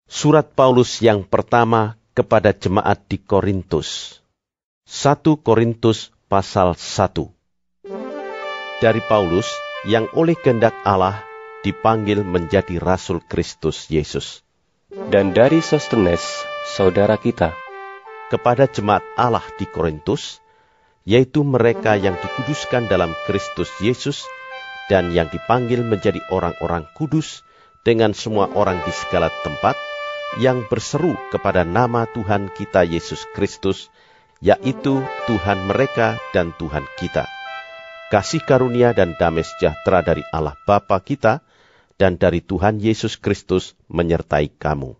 Surat Paulus yang pertama kepada jemaat di Korintus. 1 Korintus pasal 1. Dari Paulus yang oleh kehendak Allah dipanggil menjadi Rasul Kristus Yesus. Dan dari Sostenes, saudara kita, kepada jemaat Allah di Korintus, yaitu mereka yang dikuduskan dalam Kristus Yesus dan yang dipanggil menjadi orang-orang kudus dengan semua orang di segala tempat yang berseru kepada nama Tuhan kita Yesus Kristus, yaitu Tuhan mereka dan Tuhan kita. Kasih karunia dan damai sejahtera dari Allah Bapa kita dan dari Tuhan Yesus Kristus menyertai kamu.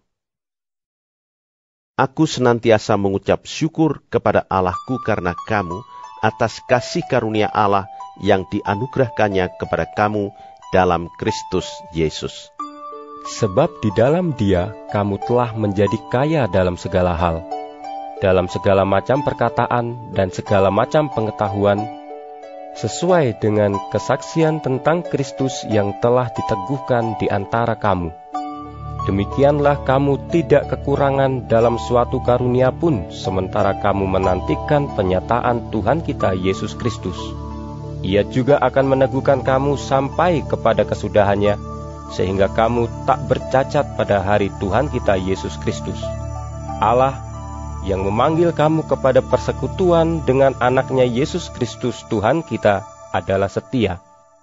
Aku senantiasa mengucap syukur kepada Allahku karena kamu atas kasih karunia Allah yang dianugerahkannya kepada kamu dalam Kristus Yesus. Sebab di dalam Dia kamu telah menjadi kaya dalam segala hal, dalam segala macam perkataan dan segala macam pengetahuan, sesuai dengan kesaksian tentang Kristus yang telah diteguhkan di antara kamu. Demikianlah kamu tidak kekurangan dalam suatu karunia pun, sementara kamu menantikan penyataan Tuhan kita Yesus Kristus. Ia juga akan meneguhkan kamu sampai kepada kesudahannya, sehingga kamu tak bercacat pada hari Tuhan kita Yesus Kristus. Allah yang memanggil kamu kepada persekutuan dengan anaknya Yesus Kristus Tuhan kita adalah setia.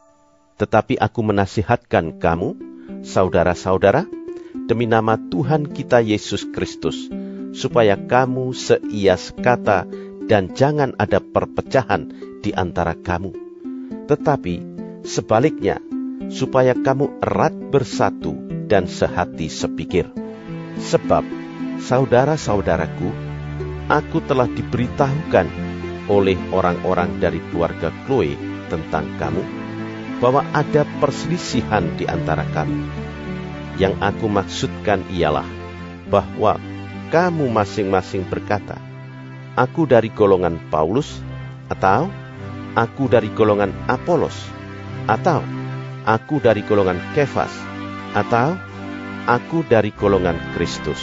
Tetapi aku menasihatkan kamu, saudara-saudara, demi nama Tuhan kita Yesus Kristus, supaya kamu seia sekata dan jangan ada perpecahan di antara kamu. Tetapi sebaliknya, supaya kamu erat bersatu dan sehati sepikir. Sebab, saudara-saudaraku, aku telah diberitahukan oleh orang-orang dari keluarga Chloe tentang kamu, bahwa ada perselisihan di antara kamu. Yang aku maksudkan ialah bahwa kamu masing-masing berkata, aku dari golongan Paulus, atau aku dari golongan Apolos, atau aku dari golongan Kefas, atau aku dari golongan Kristus.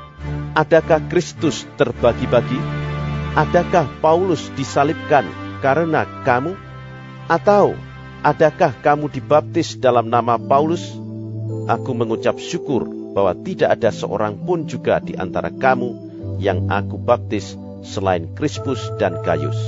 Adakah Kristus terbagi-bagi? Adakah Paulus disalibkan karena kamu? Atau adakah kamu dibaptis dalam nama Paulus? Aku mengucap syukur bahwa tidak ada seorang pun juga di antara kamu yang aku baptis selain Krispus dan Gaius.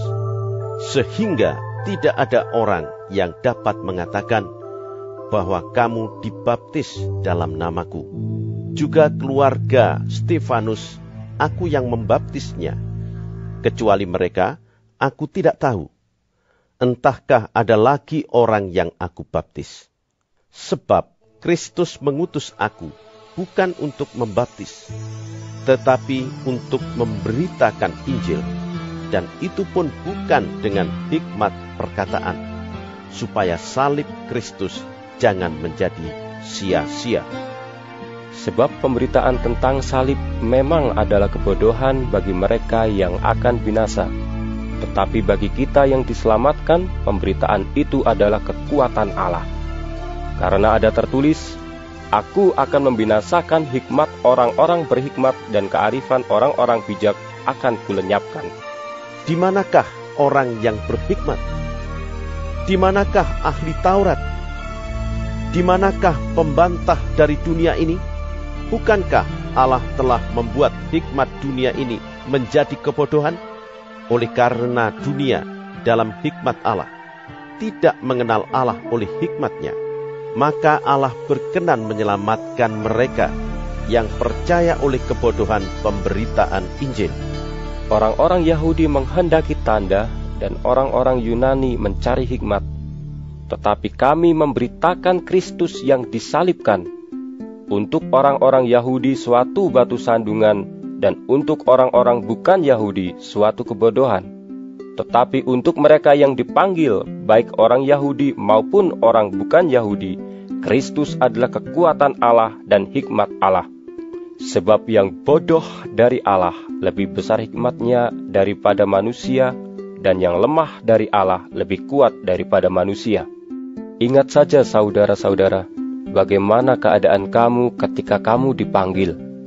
Sehingga tidak ada orang yang dapat mengatakan bahwa kamu dibaptis dalam namaku. Juga keluarga Stefanus, aku yang membaptisnya. Kecuali mereka, aku tidak tahu. Entahkah ada lagi orang yang aku baptis. Sebab Kristus mengutus aku bukan untuk membaptis, tetapi untuk memberitakan Injil, dan itu pun bukan dengan hikmat perkataan, supaya salib Kristus jangan menjadi sia-sia. Sebab pemberitaan tentang salib memang adalah kebodohan bagi mereka yang akan binasa, tetapi bagi kita yang diselamatkan, pemberitaan itu adalah kekuatan Allah. Karena ada tertulis, aku akan membinasakan hikmat orang-orang berhikmat dan kearifan orang-orang bijak akan kulenyapkan. Di manakah orang yang berhikmat? Di manakah ahli Taurat? Di manakah pembantah dari dunia ini? Bukankah Allah telah membuat hikmat dunia ini menjadi kebodohan? Oleh karena dunia dalam hikmat Allah tidak mengenal Allah oleh hikmatnya, maka Allah berkenan menyelamatkan mereka yang percaya oleh kebodohan pemberitaan Injil. Orang-orang Yahudi menghendaki tanda dan orang-orang Yunani mencari hikmat. Tetapi kami memberitakan Kristus yang disalibkan. Untuk orang-orang Yahudi suatu batu sandungan, dan untuk orang-orang bukan Yahudi suatu kebodohan. Tetapi untuk mereka yang dipanggil, baik orang Yahudi maupun orang bukan Yahudi, Kristus adalah kekuatan Allah dan hikmat Allah. Sebab yang bodoh dari Allah lebih besar hikmatnya daripada manusia, dan yang lemah dari Allah lebih kuat daripada manusia. Ingat saja saudara-saudara, bagaimana keadaan kamu ketika kamu dipanggil.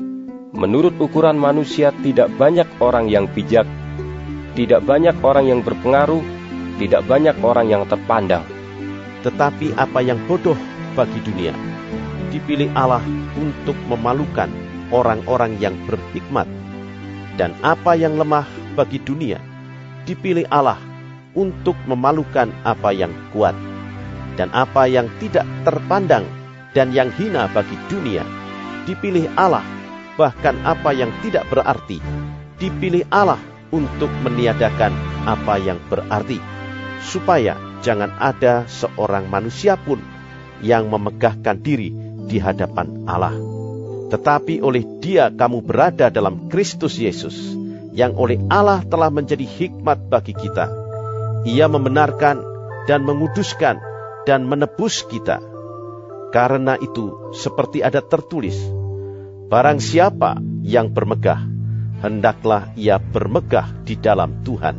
menurut ukuran manusia tidak banyak orang yang bijak, tidak banyak orang yang berpengaruh, tidak banyak orang yang terpandang. Tetapi apa yang bodoh bagi dunia, dipilih Allah untuk memalukan orang-orang yang berhikmat. Dan apa yang lemah bagi dunia, dipilih Allah untuk memalukan apa yang kuat. Dan apa yang tidak terpandang dan yang hina bagi dunia, dipilih Allah, bahkan apa yang tidak berarti, dipilih Allah untuk meniadakan apa yang berarti, supaya jangan ada seorang manusia pun yang memegahkan diri di hadapan Allah. Tetapi oleh Dia kamu berada dalam Kristus Yesus, yang oleh Allah telah menjadi hikmat bagi kita. Ia membenarkan dan menguduskan dan menebus kita. Karena itu, seperti ada tertulis, barang siapa yang bermegah, hendaklah ia bermegah di dalam Tuhan.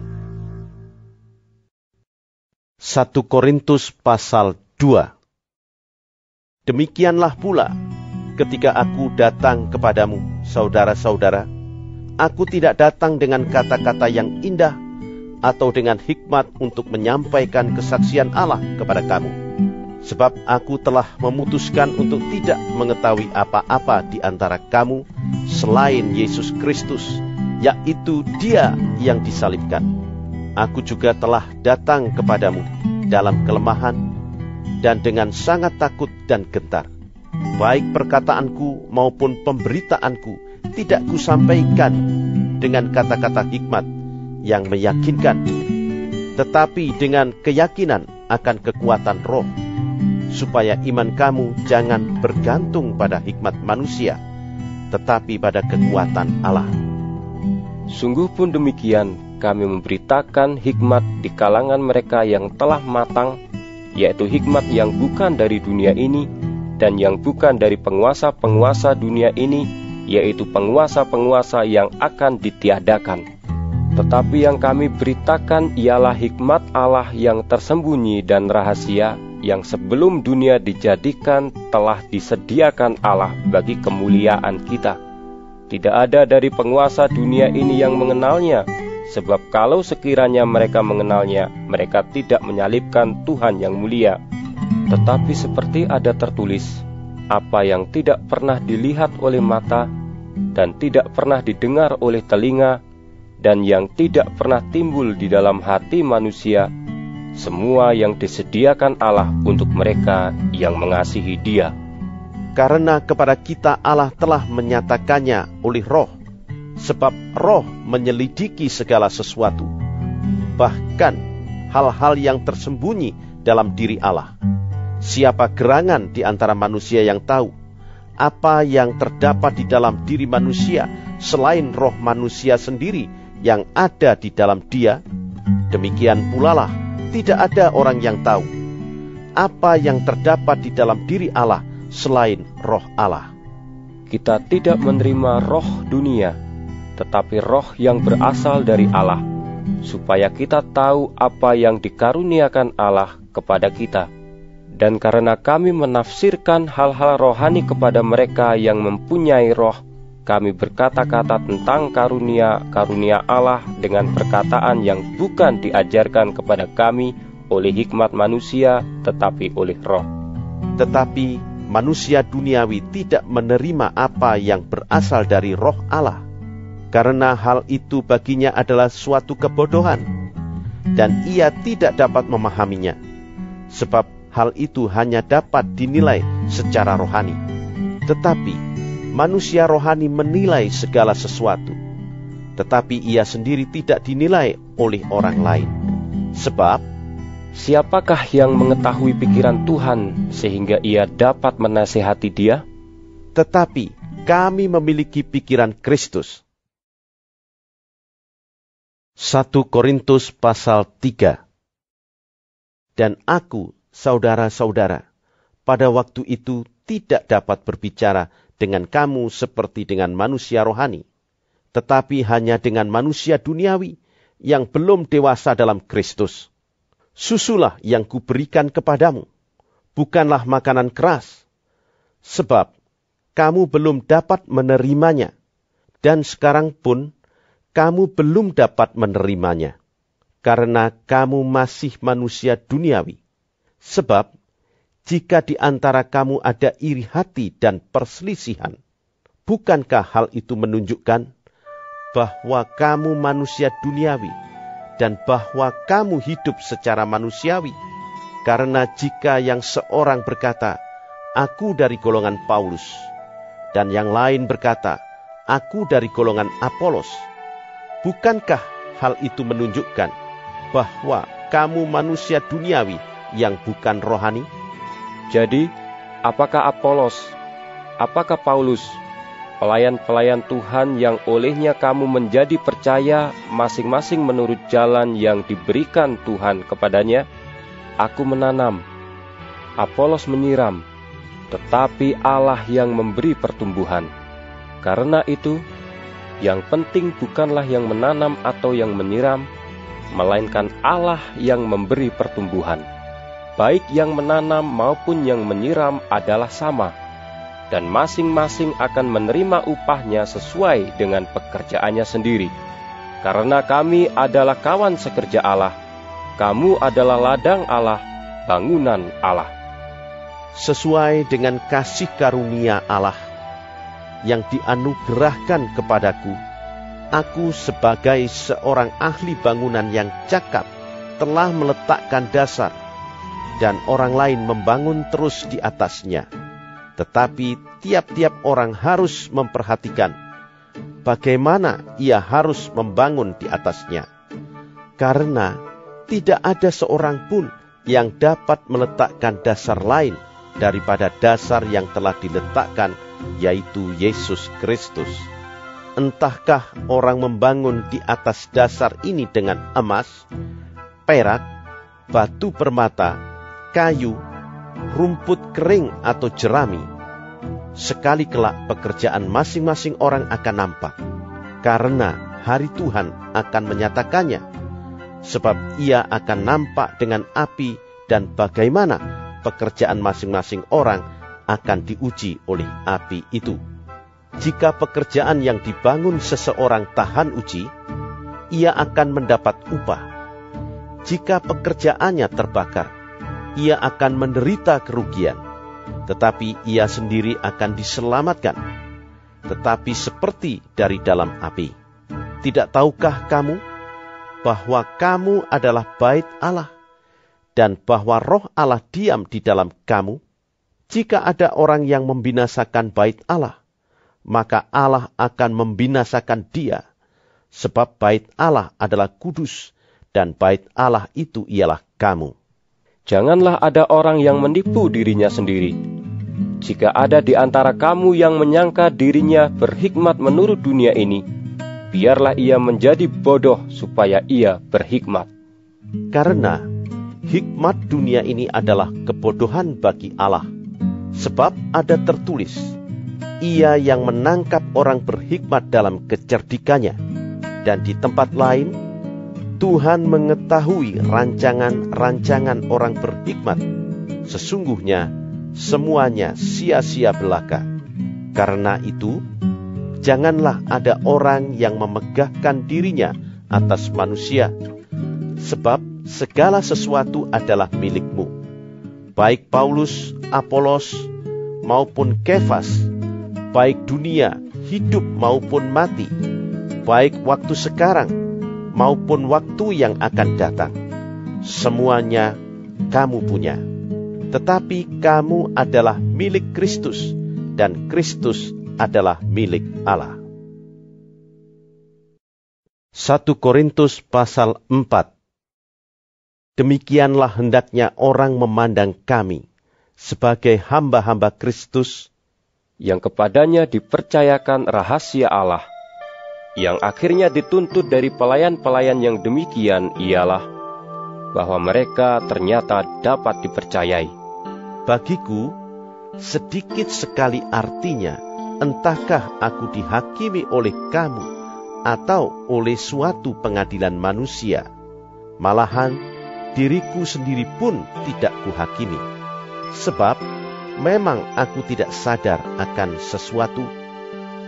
1 Korintus pasal 2. Demikianlah pula, ketika aku datang kepadamu, saudara-saudara, aku tidak datang dengan kata-kata yang indah atau dengan hikmat untuk menyampaikan kesaksian Allah kepada kamu. Sebab aku telah memutuskan untuk tidak mengetahui apa-apa di antara kamu selain Yesus Kristus, yaitu Dia yang disalibkan. Aku juga telah datang kepadamu dalam kelemahan dan dengan sangat takut dan gentar. Baik perkataanku maupun pemberitaanku tidak kusampaikan dengan kata-kata hikmat yang meyakinkan, tetapi dengan keyakinan akan kekuatan roh, supaya iman kamu jangan bergantung pada hikmat manusia, tetapi pada kekuatan Allah. Sungguh pun demikian, kami memberitakan hikmat di kalangan mereka yang telah matang, yaitu hikmat yang bukan dari dunia ini, dan yang bukan dari penguasa-penguasa dunia ini, yaitu penguasa-penguasa yang akan ditiadakan. Tetapi yang kami beritakan ialah hikmat Allah yang tersembunyi dan rahasia, yang sebelum dunia dijadikan telah disediakan Allah bagi kemuliaan kita. Tidak ada dari penguasa dunia ini yang mengenalnya, sebab kalau sekiranya mereka mengenalnya, mereka tidak menyalibkan Tuhan yang mulia. Tetapi seperti ada tertulis, apa yang tidak pernah dilihat oleh mata, dan tidak pernah didengar oleh telinga, dan yang tidak pernah timbul di dalam hati manusia, semua yang disediakan Allah untuk mereka yang mengasihi Dia. Karena kepada kita Allah telah menyatakannya oleh Roh, sebab Roh menyelidiki segala sesuatu, bahkan hal-hal yang tersembunyi dalam diri Allah. Siapa gerangan di antara manusia yang tahu apa yang terdapat di dalam diri manusia selain roh manusia sendiri yang ada di dalam dia? Demikian pula lah, tidak ada orang yang tahu apa yang terdapat di dalam diri Allah selain roh Allah. Kita tidak menerima roh dunia, tetapi roh yang berasal dari Allah, supaya kita tahu apa yang dikaruniakan Allah kepada kita. Dan karena kami menafsirkan hal-hal rohani kepada mereka yang mempunyai roh, kami berkata-kata tentang karunia-karunia Allah dengan perkataan yang bukan diajarkan kepada kami oleh hikmat manusia, tetapi oleh roh. Tetapi manusia duniawi tidak menerima apa yang berasal dari roh Allah, karena hal itu baginya adalah suatu kebodohan, dan ia tidak dapat memahaminya, sebab hal itu hanya dapat dinilai secara rohani. Tetapi manusia rohani menilai segala sesuatu, tetapi ia sendiri tidak dinilai oleh orang lain. Sebab, siapakah yang mengetahui pikiran Tuhan sehingga ia dapat menasihati Dia? Tetapi kami memiliki pikiran Kristus. 1 Korintus pasal 3. Dan aku, saudara-saudara, pada waktu itu tidak dapat berbicara dengan kamu seperti dengan manusia rohani, tetapi hanya dengan manusia duniawi yang belum dewasa dalam Kristus. Susulah yang kuberikan kepadamu, bukanlah makanan keras, sebab kamu belum dapat menerimanya, Dan sekarang pun kamu belum dapat menerimanya, karena kamu masih manusia duniawi. Sebab, jika di antara kamu ada iri hati dan perselisihan, bukankah hal itu menunjukkan bahwa kamu manusia duniawi dan bahwa kamu hidup secara manusiawi? Karena jika yang seorang berkata, "Aku dari golongan Paulus," dan yang lain berkata, "Aku dari golongan Apolos," bukankah hal itu menunjukkan bahwa kamu manusia duniawi yang bukan rohani? Jadi, apakah Apolos, apakah Paulus, pelayan-pelayan Tuhan yang olehnya kamu menjadi percaya masing-masing menurut jalan yang diberikan Tuhan kepadanya? Aku menanam, Apolos menyiram, tetapi Allah yang memberi pertumbuhan. Karena itu, yang penting bukanlah yang menanam atau yang menyiram, melainkan Allah yang memberi pertumbuhan. Baik yang menanam maupun yang menyiram adalah sama, dan masing-masing akan menerima upahnya sesuai dengan pekerjaannya sendiri. Karena kami adalah kawan sekerja Allah, kamu adalah ladang Allah, bangunan Allah. Sesuai dengan kasih karunia Allah yang dianugerahkan kepadaku, aku sebagai seorang ahli bangunan yang cakap telah meletakkan dasar, dan orang lain membangun terus di atasnya. Tetapi tiap-tiap orang harus memperhatikan bagaimana ia harus membangun di atasnya. Karena tidak ada seorang pun yang dapat meletakkan dasar lain daripada dasar yang telah diletakkan, yaitu Yesus Kristus. Entahkah orang membangun di atas dasar ini dengan emas, perak, batu permata, kayu, rumput kering atau jerami. Sekali kelak pekerjaan masing-masing orang akan nampak, karena hari Tuhan akan menyatakannya. Sebab ia akan nampak dengan api, dan bagaimana pekerjaan masing-masing orang akan diuji oleh api itu. Jika pekerjaan yang dibangun seseorang tahan uji, ia akan mendapat upah. Jika pekerjaannya terbakar, ia akan menderita kerugian, tetapi ia sendiri akan diselamatkan, tetapi seperti dari dalam api. Tidak tahukah kamu bahwa kamu adalah bait Allah, dan bahwa roh Allah diam di dalam kamu? Jika ada orang yang membinasakan bait Allah, maka Allah akan membinasakan dia, sebab bait Allah adalah kudus, dan bait Allah itu ialah kamu. Janganlah ada orang yang menipu dirinya sendiri. Jika ada di antara kamu yang menyangka dirinya berhikmat menurut dunia ini, biarlah ia menjadi bodoh supaya ia berhikmat. Karena hikmat dunia ini adalah kebodohan bagi Allah. Sebab ada tertulis, Ia yang menangkap orang berhikmat dalam kecerdikannya. Dan di tempat lain, Tuhan mengetahui rancangan-rancangan orang berhikmat. Sesungguhnya semuanya sia-sia belaka. Karena itu, janganlah ada orang yang memegahkan dirinya atas manusia, sebab segala sesuatu adalah milikmu. Baik Paulus, Apolos, maupun Kefas, baik dunia, hidup maupun mati, baik waktu sekarang, maupun waktu yang akan datang. Semuanya kamu punya. Tetapi kamu adalah milik Kristus, dan Kristus adalah milik Allah. 1 Korintus pasal 4. Demikianlah hendaknya orang memandang kami sebagai hamba-hamba Kristus, yang kepadanya dipercayakan rahasia Allah, yang akhirnya dituntut dari pelayan-pelayan yang demikian ialah bahwa mereka ternyata dapat dipercayai. Bagiku, sedikit sekali artinya, entahkah aku dihakimi oleh kamu atau oleh suatu pengadilan manusia. Malahan, diriku sendiri pun tidak kuhakimi. Sebab, memang aku tidak sadar akan sesuatu,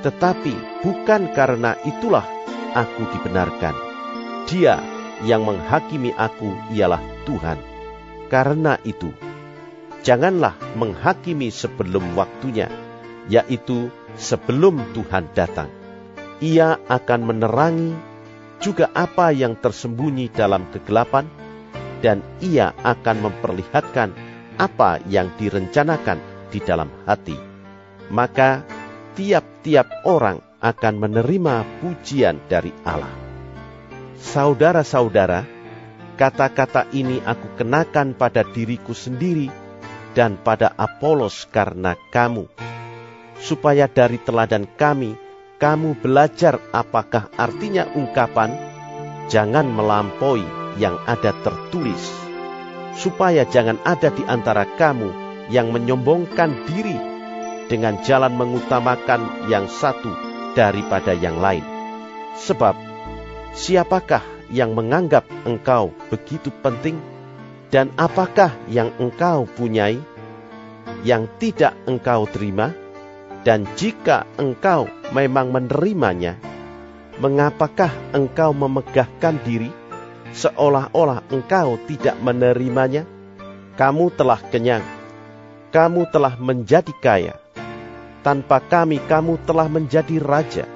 Tetapi bukan karena itulah aku dibenarkan. Dia yang menghakimi aku ialah Tuhan. Karena itu, janganlah menghakimi sebelum waktunya, yaitu sebelum Tuhan datang. Ia akan menerangi juga apa yang tersembunyi dalam kegelapan, dan ia akan memperlihatkan apa yang direncanakan di dalam hati. Maka tiap-tiap orang akan menerima pujian dari Allah. Saudara-saudara, kata-kata ini aku kenakan pada diriku sendiri dan pada Apolos karena kamu, supaya dari teladan kami, kamu belajar apakah artinya ungkapan, jangan melampaui yang ada tertulis, supaya jangan ada di antara kamu yang menyombongkan diri dengan jalan mengutamakan yang satu daripada yang lain. Sebab, siapakah yang menganggap engkau begitu penting? Dan apakah yang engkau punyai yang tidak engkau terima? Dan jika engkau memang menerimanya, mengapakah engkau memegahkan diri seolah-olah engkau tidak menerimanya? Kamu telah kenyang, kamu telah menjadi kaya. Tanpa kami, kamu telah menjadi raja.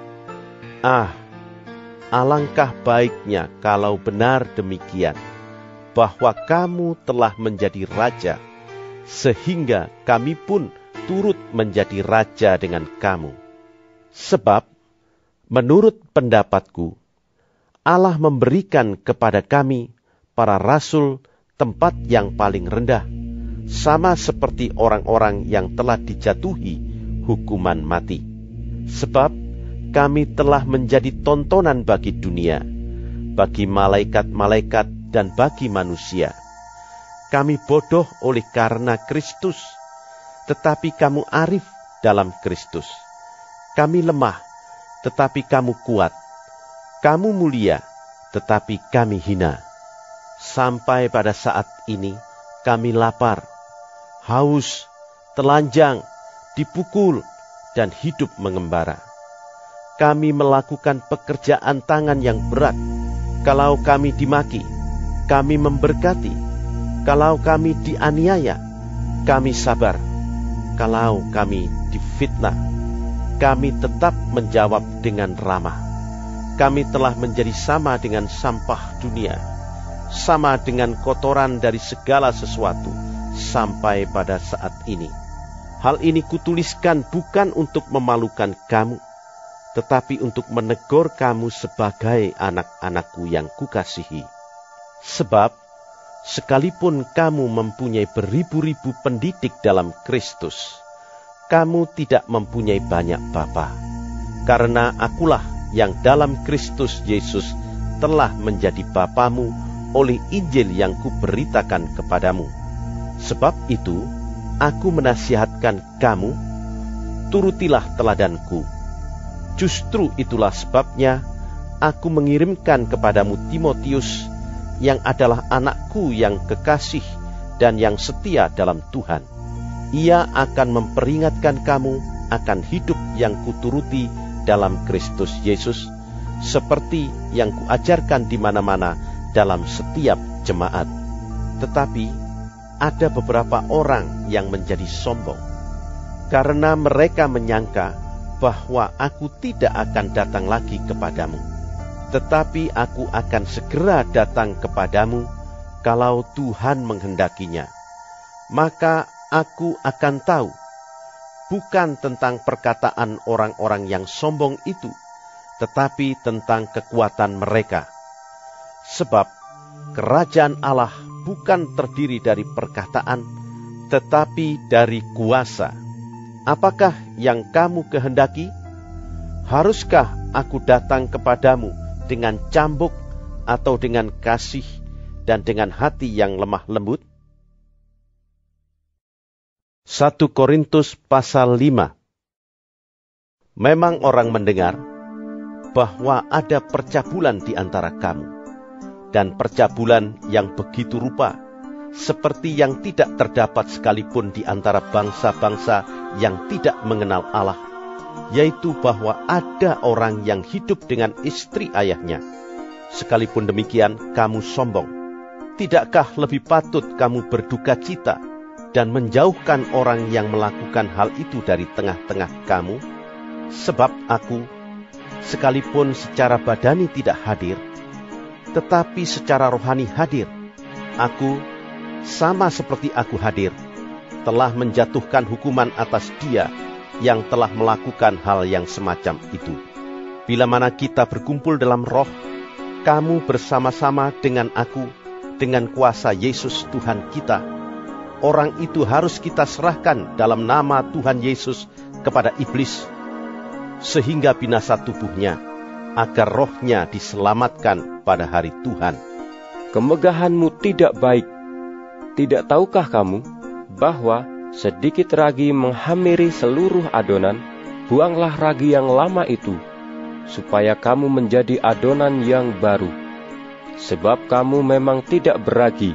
Alangkah baiknya kalau benar demikian, bahwa kamu telah menjadi raja, sehingga kami pun turut menjadi raja dengan kamu. Sebab, menurut pendapatku, Allah memberikan kepada kami, para rasul, tempat yang paling rendah, sama seperti orang-orang yang telah dijatuhi hukuman mati. Sebab kami telah menjadi tontonan bagi dunia, bagi malaikat-malaikat dan bagi manusia. Kami bodoh oleh karena Kristus, tetapi kamu arif dalam Kristus. Kami lemah, tetapi kamu kuat. Kamu mulia, tetapi kami hina. Sampai pada saat ini kami lapar, haus, telanjang, dipukul, dan hidup mengembara. Kami melakukan pekerjaan tangan yang berat. Kalau kami dimaki, kami memberkati. Kalau kami dianiaya, kami sabar. Kalau kami difitnah, kami tetap menjawab dengan ramah. Kami telah menjadi sama dengan sampah dunia, sama dengan kotoran dari segala sesuatu, sampai pada saat ini. Hal ini kutuliskan bukan untuk memalukan kamu, tetapi untuk menegur kamu sebagai anak-anakku yang kukasihi. Sebab, sekalipun kamu mempunyai beribu-ribu pendidik dalam Kristus, kamu tidak mempunyai banyak bapa. Karena akulah yang dalam Kristus Yesus telah menjadi bapamu oleh Injil yang kuberitakan kepadamu. Sebab itu, aku menasihatkan kamu, turutilah teladanku. Justru itulah sebabnya aku mengirimkan kepadamu Timotius, yang adalah anakku yang kekasih dan yang setia dalam Tuhan. Ia akan memperingatkan kamu akan hidup yang kuturuti dalam Kristus Yesus, seperti yang kuajarkan di mana-mana dalam setiap jemaat. Tetapi ada beberapa orang yang menjadi sombong, karena mereka menyangka bahwa aku tidak akan datang lagi kepadamu. Tetapi aku akan segera datang kepadamu kalau Tuhan menghendakinya. Maka aku akan tahu, bukan tentang perkataan orang-orang yang sombong itu, tetapi tentang kekuatan mereka. Sebab kerajaan Allah bukan terdiri dari perkataan, tetapi dari kuasa. Apakah yang kamu kehendaki? Haruskah aku datang kepadamu dengan cambuk atau dengan kasih dan dengan hati yang lemah lembut? 1 Korintus pasal 5. Memang orang mendengar bahwa ada percabulan di antara kamu, dan percabulan yang begitu rupa, seperti yang tidak terdapat sekalipun di antara bangsa-bangsa yang tidak mengenal Allah. yaitu bahwa ada orang yang hidup dengan istri ayahnya. Sekalipun demikian, kamu sombong. Tidakkah lebih patut kamu berduka cita dan menjauhkan orang yang melakukan hal itu dari tengah-tengah kamu? Sebab aku, sekalipun secara badani tidak hadir, tetapi secara rohani hadir. Aku, sama seperti aku hadir, telah menjatuhkan hukuman atas dia yang telah melakukan hal yang semacam itu. Bila mana kita berkumpul dalam roh, kamu bersama-sama dengan aku, dengan kuasa Yesus Tuhan kita. Orang itu harus kita serahkan dalam nama Tuhan Yesus kepada iblis, sehingga binasa tubuhnya, agar rohnya diselamatkan pada hari Tuhan. Kemegahanmu tidak baik. Tidak tahukah kamu bahwa sedikit ragi menghamiri seluruh adonan? Buanglah ragi yang lama itu, supaya kamu menjadi adonan yang baru. Sebab kamu memang tidak beragi.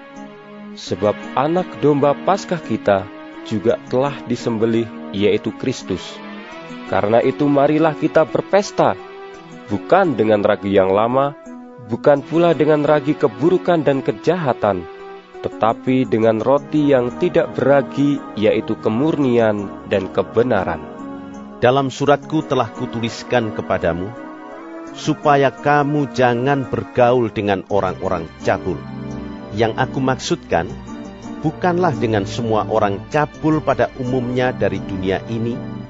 Sebab anak domba Paskah kita juga telah disembelih, yaitu Kristus. Karena itu marilah kita berpesta, bukan dengan ragi yang lama, bukan pula dengan ragi keburukan dan kejahatan, tetapi dengan roti yang tidak beragi, yaitu kemurnian dan kebenaran. Dalam suratku telah kutuliskan kepadamu, supaya kamu jangan bergaul dengan orang-orang cabul. Yang aku maksudkan, bukanlah dengan semua orang cabul pada umumnya dari dunia ini,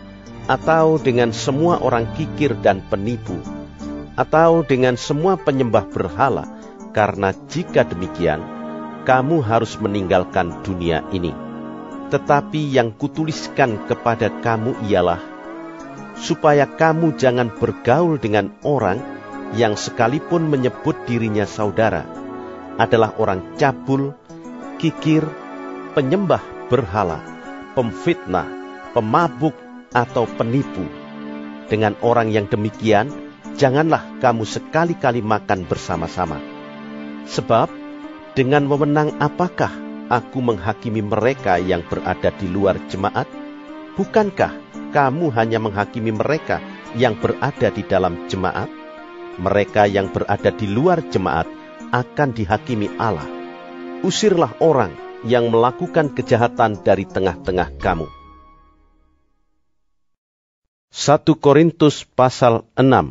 atau dengan semua orang kikir dan penipu, atau dengan semua penyembah berhala, karena jika demikian, kamu harus meninggalkan dunia ini. Tetapi yang kutuliskan kepada kamu ialah, supaya kamu jangan bergaul dengan orang yang sekalipun menyebut dirinya saudara, adalah orang cabul, kikir, penyembah berhala, pemfitnah, pemabuk, atau penipu. Dengan orang yang demikian, janganlah kamu sekali-kali makan bersama-sama. Sebab, dengan wewenang apakah aku menghakimi mereka yang berada di luar jemaat? Bukankah kamu hanya menghakimi mereka yang berada di dalam jemaat? Mereka yang berada di luar jemaat akan dihakimi Allah. Usirlah orang yang melakukan kejahatan dari tengah-tengah kamu. 1 Korintus pasal 6.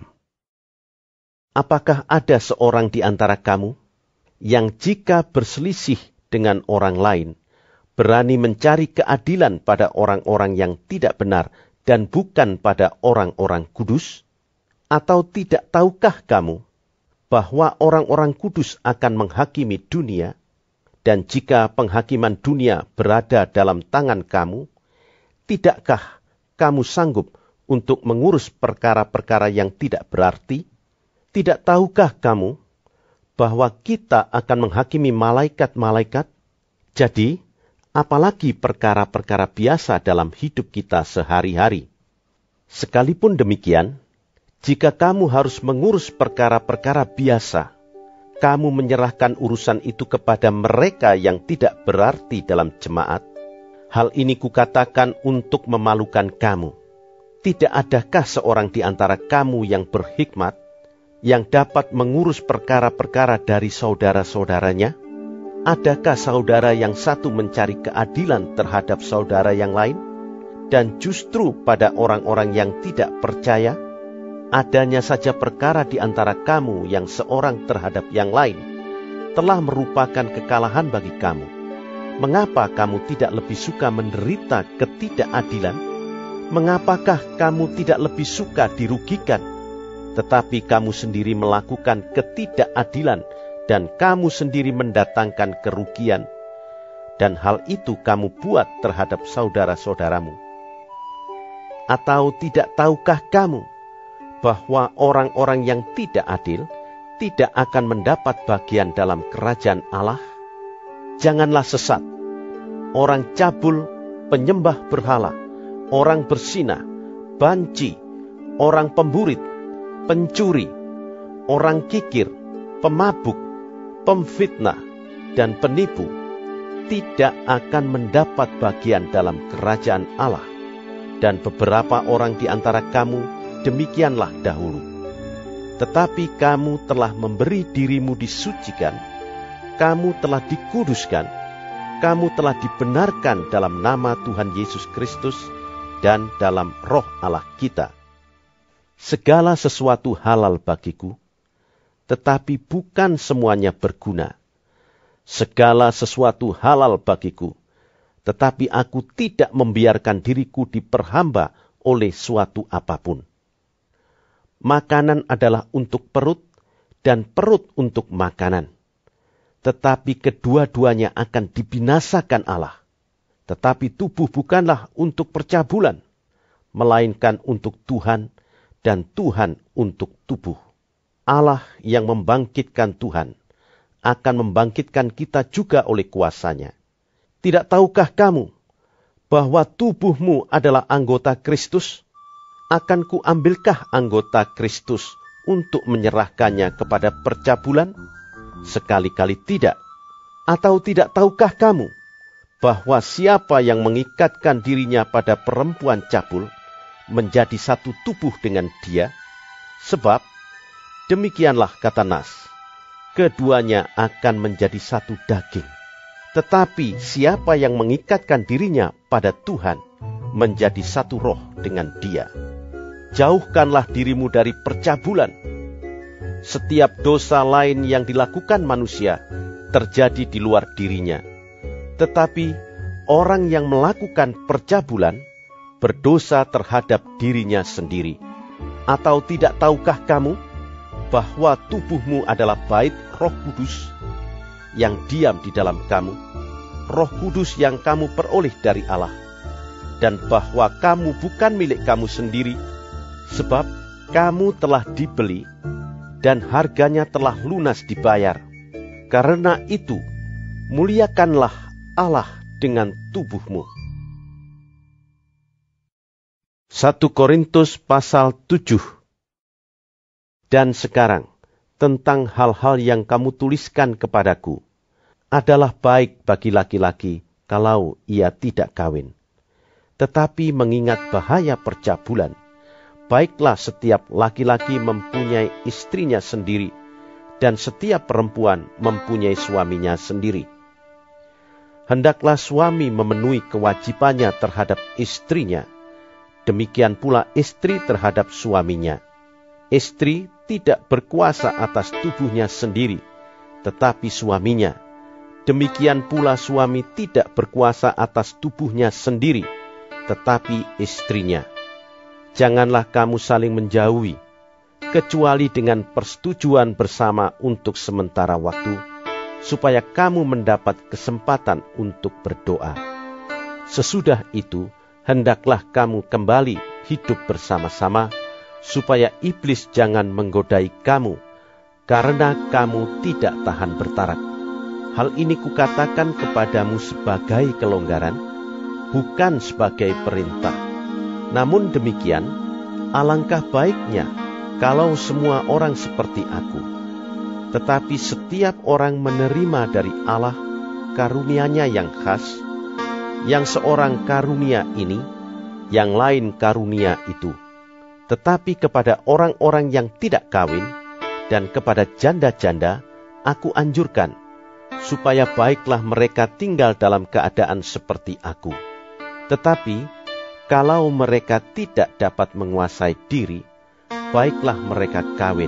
Apakah ada seorang di antara kamu yang jika berselisih dengan orang lain, berani mencari keadilan pada orang-orang yang tidak benar dan bukan pada orang-orang kudus? Atau tidak tahukah kamu bahwa orang-orang kudus akan menghakimi dunia? Dan jika penghakiman dunia berada dalam tangan kamu, tidakkah kamu sanggup untuk mengurus perkara-perkara yang tidak berarti? Tidak tahukah kamu bahwa kita akan menghakimi malaikat-malaikat? Jadi, apalagi perkara-perkara biasa dalam hidup kita sehari-hari. Sekalipun demikian, jika kamu harus mengurus perkara-perkara biasa, kamu menyerahkan urusan itu kepada mereka yang tidak berarti dalam jemaat. Hal ini kukatakan untuk memalukan kamu. Tidak adakah seorang di antara kamu yang berhikmat, yang dapat mengurus perkara-perkara dari saudara-saudaranya? Adakah saudara yang satu mencari keadilan terhadap saudara yang lain? Dan justru pada orang-orang yang tidak percaya, adanya saja perkara di antara kamu yang seorang terhadap yang lain telah merupakan kekalahan bagi kamu. Mengapa kamu tidak lebih suka menderita ketidakadilan? Mengapakah kamu tidak lebih suka dirugikan? Tetapi kamu sendiri melakukan ketidakadilan dan kamu sendiri mendatangkan kerugian. Dan hal itu kamu buat terhadap saudara-saudaramu. Atau tidak tahukah kamu bahwa orang-orang yang tidak adil tidak akan mendapat bagian dalam kerajaan Allah? Janganlah sesat. Orang cabul, penyembah berhala, orang berzina, banci, orang pemburit, pencuri, orang kikir, pemabuk, pemfitnah, dan penipu tidak akan mendapat bagian dalam kerajaan Allah. dan beberapa orang di antara kamu demikianlah dahulu. Tetapi kamu telah memberi dirimu disucikan, kamu telah dikuduskan, kamu telah dibenarkan dalam nama Tuhan Yesus Kristus dan dalam Roh Allah kita. Segala sesuatu halal bagiku, tetapi bukan semuanya berguna. Segala sesuatu halal bagiku, tetapi aku tidak membiarkan diriku diperhamba oleh suatu apapun. Makanan adalah untuk perut, dan perut untuk makanan. Tetapi kedua-duanya akan dibinasakan Allah. Tetapi tubuh bukanlah untuk percabulan, melainkan untuk Tuhan, dan Tuhan untuk tubuh. Allah yang membangkitkan Tuhan, akan membangkitkan kita juga oleh kuasa-Nya. Tidak tahukah kamu, bahwa tubuhmu adalah anggota Kristus? Akan kuambilkah anggota Kristus untuk menyerahkannya kepada percabulan? Sekali-kali tidak. Atau tidak tahukah kamu, bahwa siapa yang mengikatkan dirinya pada perempuan cabul, menjadi satu tubuh dengan dia? Sebab, demikianlah kata Nas, keduanya akan menjadi satu daging. Tetapi siapa yang mengikatkan dirinya pada Tuhan, menjadi satu roh dengan dia. Jauhkanlah dirimu dari percabulan. Setiap dosa lain yang dilakukan manusia terjadi di luar dirinya. Tetapi orang yang melakukan percabulan berdosa terhadap dirinya sendiri. Atau tidak tahukah kamu bahwa tubuhmu adalah bait Roh Kudus yang diam di dalam kamu, Roh Kudus yang kamu peroleh dari Allah, dan bahwa kamu bukan milik kamu sendiri, sebab kamu telah dibeli dan harganya telah lunas dibayar. Karena itu, muliakanlah Allah dengan tubuhmu. 1 Korintus pasal 7. Dan sekarang, tentang hal-hal yang kamu tuliskan kepadaku, adalah baik bagi laki-laki kalau ia tidak kawin. Tetapi mengingat bahaya percabulan, baiklah setiap laki-laki mempunyai istrinya sendiri, dan setiap perempuan mempunyai suaminya sendiri. Hendaklah suami memenuhi kewajibannya terhadap istrinya, demikian pula istri terhadap suaminya. Istri tidak berkuasa atas tubuhnya sendiri, tetapi suaminya. Demikian pula suami tidak berkuasa atas tubuhnya sendiri, tetapi istrinya. Janganlah kamu saling menjauhi, kecuali dengan persetujuan bersama untuk sementara waktu, supaya kamu mendapat kesempatan untuk berdoa. Sesudah itu, hendaklah kamu kembali hidup bersama-sama, supaya iblis jangan menggodai kamu, karena kamu tidak tahan bertarak. Hal ini kukatakan kepadamu sebagai kelonggaran, bukan sebagai perintah. Namun demikian, alangkah baiknya kalau semua orang seperti aku. Tetapi setiap orang menerima dari Allah karunia-Nya yang khas, yang seorang karunia ini, yang lain karunia itu. Tetapi kepada orang-orang yang tidak kawin dan kepada janda-janda, aku anjurkan, supaya baiklah mereka tinggal dalam keadaan seperti aku. Tetapi, kalau mereka tidak dapat menguasai diri, baiklah mereka kawin.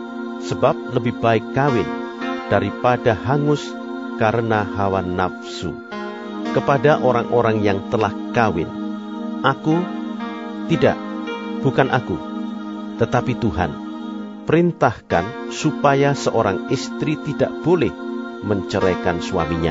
Sebab lebih baik kawin daripada hangus karena hawa nafsu. Kepada orang-orang yang telah kawin, aku tidak. Bukan aku, tetapi Tuhan, perintahkan supaya seorang istri tidak boleh menceraikan suaminya.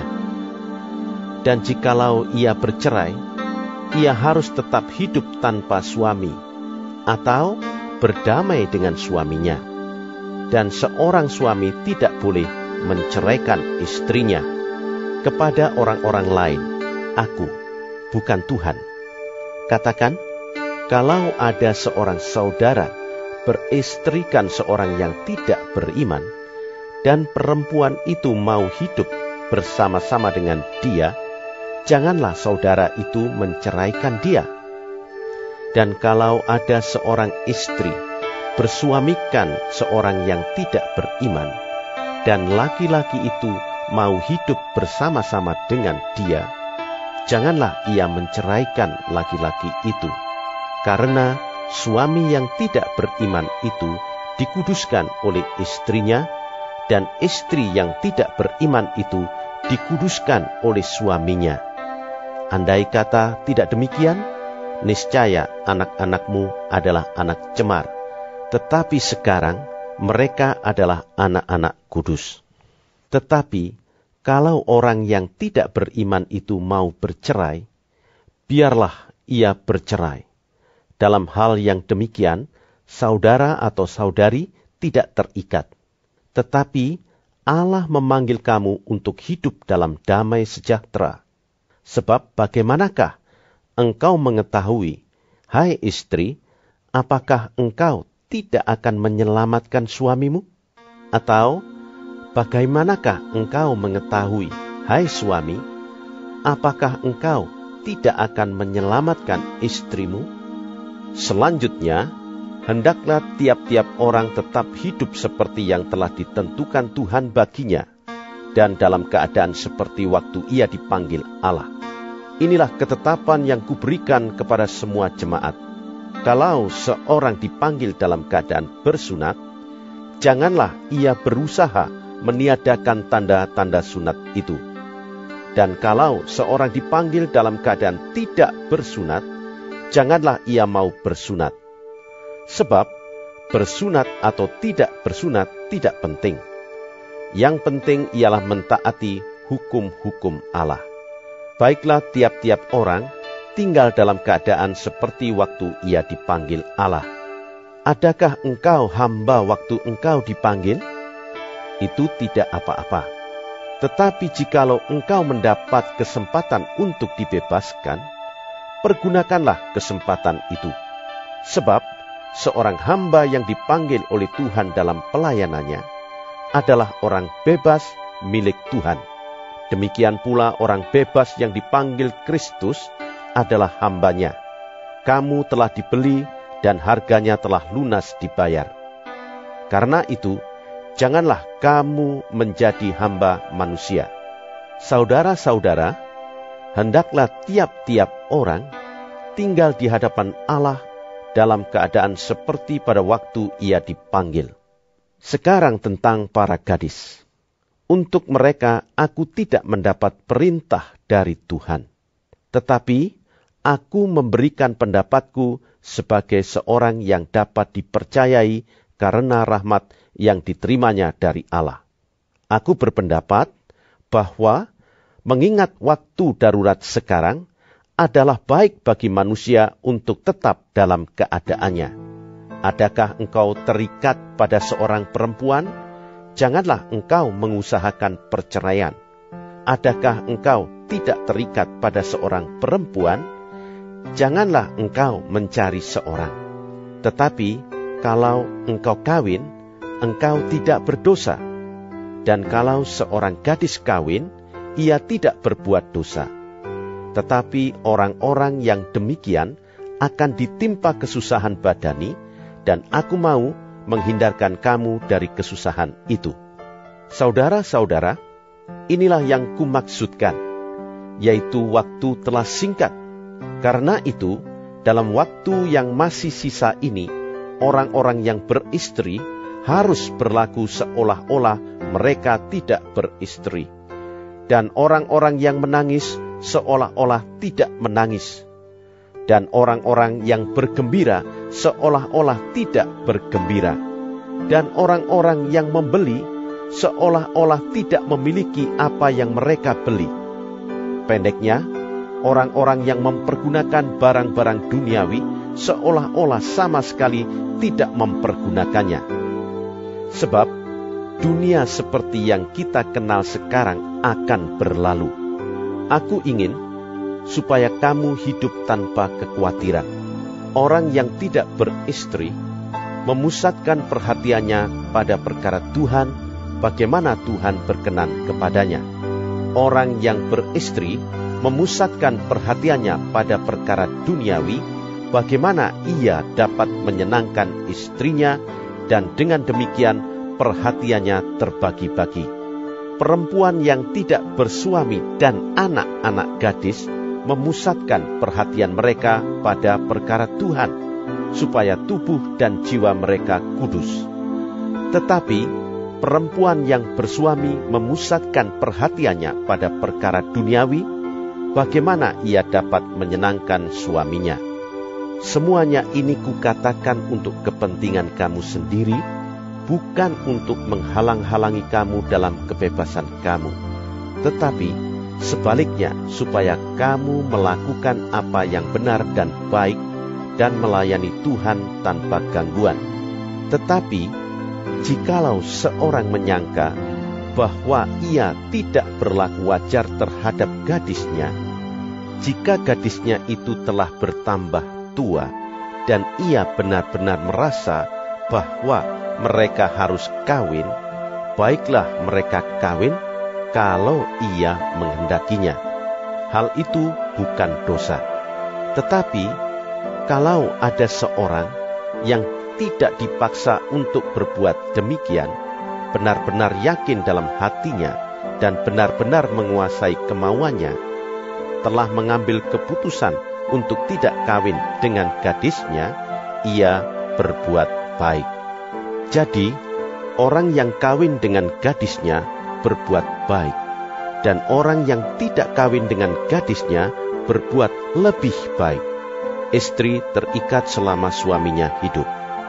Dan jikalau ia bercerai, ia harus tetap hidup tanpa suami, atau berdamai dengan suaminya. Dan seorang suami tidak boleh menceraikan istrinya. Kepada orang-orang lain, aku, bukan Tuhan. Katakan, kalau ada seorang saudara beristrikan seorang yang tidak beriman, dan perempuan itu mau hidup bersama-sama dengan dia, janganlah saudara itu menceraikan dia. Dan kalau ada seorang istri bersuamikan seorang yang tidak beriman, dan laki-laki itu mau hidup bersama-sama dengan dia, janganlah ia menceraikan laki-laki itu, karena suami yang tidak beriman itu dikuduskan oleh istrinya, dan istri yang tidak beriman itu dikuduskan oleh suaminya. Andai kata tidak demikian, niscaya anak-anakmu adalah anak cemar, tetapi sekarang mereka adalah anak-anak kudus. Tetapi kalau orang yang tidak beriman itu mau bercerai, biarlah ia bercerai. Dalam hal yang demikian, saudara atau saudari tidak terikat. Tetapi Allah memanggil kamu untuk hidup dalam damai sejahtera. Sebab bagaimanakah engkau mengetahui, hai istri, apakah engkau tidak akan menyelamatkan suamimu? Atau bagaimanakah engkau mengetahui, hai suami, apakah engkau tidak akan menyelamatkan istrimu? Selanjutnya, hendaklah tiap-tiap orang tetap hidup seperti yang telah ditentukan Tuhan baginya, dan dalam keadaan seperti waktu ia dipanggil Allah. Inilah ketetapan yang kuberikan kepada semua jemaat. Kalau seorang dipanggil dalam keadaan bersunat, janganlah ia berusaha meniadakan tanda-tanda sunat itu. Dan kalau seorang dipanggil dalam keadaan tidak bersunat, janganlah ia mau bersunat. Sebab bersunat atau tidak bersunat tidak penting. Yang penting ialah mentaati hukum-hukum Allah. Baiklah tiap-tiap orang tinggal dalam keadaan seperti waktu ia dipanggil Allah. Adakah engkau hamba waktu engkau dipanggil? Itu tidak apa-apa. Tetapi jikalau engkau mendapat kesempatan untuk dibebaskan, pergunakanlah kesempatan itu. Sebab seorang hamba yang dipanggil oleh Tuhan dalam pelayanannya adalah orang bebas milik Tuhan. Demikian pula orang bebas yang dipanggil Kristus adalah hambanya. Kamu telah dibeli dan harganya telah lunas dibayar. Karena itu, janganlah kamu menjadi hamba manusia. Saudara-saudara, hendaklah tiap-tiap orang tinggal di hadapan Allah dalam keadaan seperti pada waktu ia dipanggil. Sekarang tentang para gadis. Untuk mereka aku tidak mendapat perintah dari Tuhan. Tetapi aku memberikan pendapatku sebagai seorang yang dapat dipercayai karena rahmat yang diterimanya dari Allah. Aku berpendapat bahwa mengingat waktu darurat sekarang adalah baik bagi manusia untuk tetap dalam keadaannya. Adakah engkau terikat pada seorang perempuan? Janganlah engkau mengusahakan perceraian. Adakah engkau tidak terikat pada seorang perempuan? Janganlah engkau mencari seorang. Tetapi kalau engkau kawin, engkau tidak berdosa. Dan kalau seorang gadis kawin, ia tidak berbuat dosa. Tetapi orang-orang yang demikian akan ditimpa kesusahan badani, dan aku mau menghindarkan kamu dari kesusahan itu. Saudara-saudara, inilah yang kumaksudkan, yaitu waktu telah singkat. Karena itu, dalam waktu yang masih sisa ini, orang-orang yang beristri harus berlaku seolah-olah mereka tidak beristri. Dan orang-orang yang menangis seolah-olah tidak menangis. Dan orang-orang yang bergembira seolah-olah tidak bergembira. Dan orang-orang yang membeli seolah-olah tidak memiliki apa yang mereka beli. Pendeknya, orang-orang yang mempergunakan barang-barang duniawi seolah-olah sama sekali tidak mempergunakannya. Sebab dunia seperti yang kita kenal sekarang akan berlalu. Aku ingin supaya kamu hidup tanpa kekhawatiran. Orang yang tidak beristri memusatkan perhatiannya pada perkara Tuhan, bagaimana Tuhan berkenan kepadanya. Orang yang beristri memusatkan perhatiannya pada perkara duniawi, bagaimana ia dapat menyenangkan istrinya, dan dengan demikian perhatiannya terbagi-bagi. Perempuan yang tidak bersuami dan anak-anak gadis memusatkan perhatian mereka pada perkara Tuhan, supaya tubuh dan jiwa mereka kudus. Tetapi perempuan yang bersuami memusatkan perhatiannya pada perkara duniawi, bagaimana ia dapat menyenangkan suaminya? Semuanya ini kukatakan untuk kepentingan kamu sendiri, bukan untuk menghalang-halangi kamu dalam kebebasan kamu, tetapi sebaliknya supaya kamu melakukan apa yang benar dan baik dan melayani Tuhan tanpa gangguan. Tetapi jikalau seorang menyangka bahwa ia tidak berlaku wajar terhadap gadisnya, jika gadisnya itu telah bertambah tua dan ia benar-benar merasa bahwa mereka harus kawin, baiklah mereka kawin kalau ia menghendakinya. Hal itu bukan dosa. Tetapi kalau ada seorang yang tidak dipaksa untuk berbuat demikian, benar-benar yakin dalam hatinya dan benar-benar menguasai kemauannya, telah mengambil keputusan untuk tidak kawin dengan gadisnya, ia berbuat baik. Jadi, orang yang kawin dengan gadisnya berbuat baik, dan orang yang tidak kawin dengan gadisnya berbuat lebih baik. Istri terikat selama suaminya hidup.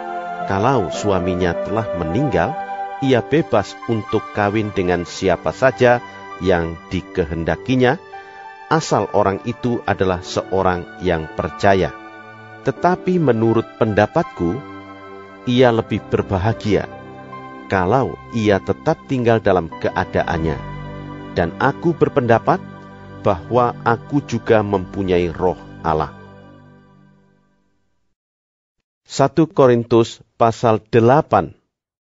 Kalau suaminya telah meninggal, ia bebas untuk kawin dengan siapa saja yang dikehendakinya, asal orang itu adalah seorang yang percaya. Tetapi menurut pendapatku, ia lebih berbahagia kalau ia tetap tinggal dalam keadaannya. Dan aku berpendapat bahwa aku juga mempunyai roh Allah. 1 Korintus pasal 8.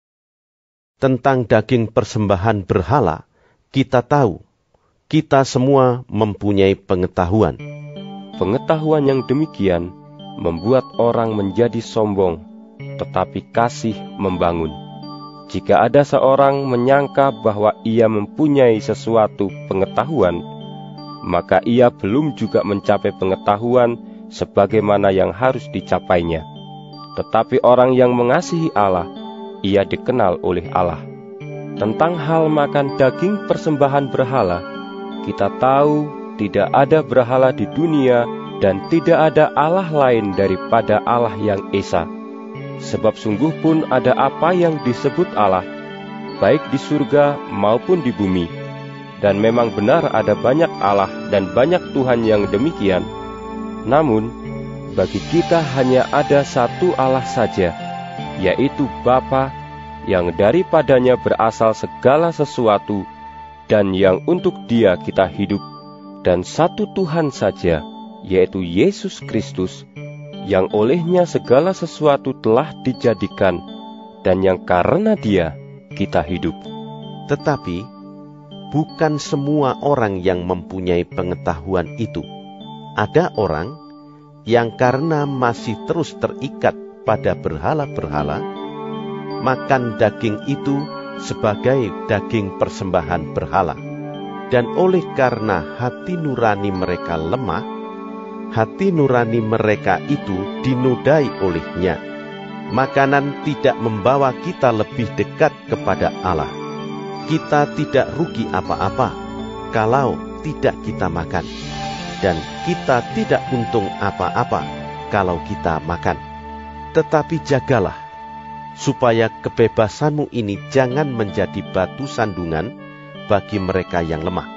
Tentang daging persembahan berhala, kita tahu, kita semua mempunyai pengetahuan. Pengetahuan yang demikian membuat orang menjadi sombong, tetapi kasih membangun. Jika ada seorang menyangka bahwa ia mempunyai sesuatu pengetahuan, maka ia belum juga mencapai pengetahuan sebagaimana yang harus dicapainya. Tetapi orang yang mengasihi Allah, ia dikenal oleh Allah. Tentang hal makan daging persembahan berhala, kita tahu tidak ada berhala di dunia dan tidak ada Allah lain daripada Allah yang Esa. Sebab sungguh pun ada apa yang disebut Allah, baik di surga maupun di bumi. Dan memang benar ada banyak Allah dan banyak Tuhan yang demikian. Namun, bagi kita hanya ada satu Allah saja, yaitu Bapa, yang daripadanya berasal segala sesuatu, dan yang untuk Dia kita hidup, dan satu Tuhan saja, yaitu Yesus Kristus, yang olehnya segala sesuatu telah dijadikan, dan yang karena Dia kita hidup. Tetapi bukan semua orang yang mempunyai pengetahuan itu. Ada orang yang karena masih terus terikat pada berhala-berhala, makan daging itu sebagai daging persembahan berhala. Dan oleh karena hati nurani mereka lemah, hati nurani mereka itu dinodai olehnya. Makanan tidak membawa kita lebih dekat kepada Allah. Kita tidak rugi apa-apa kalau tidak kita makan, dan kita tidak untung apa-apa kalau kita makan. Tetapi jagalah, supaya kebebasanmu ini jangan menjadi batu sandungan bagi mereka yang lemah.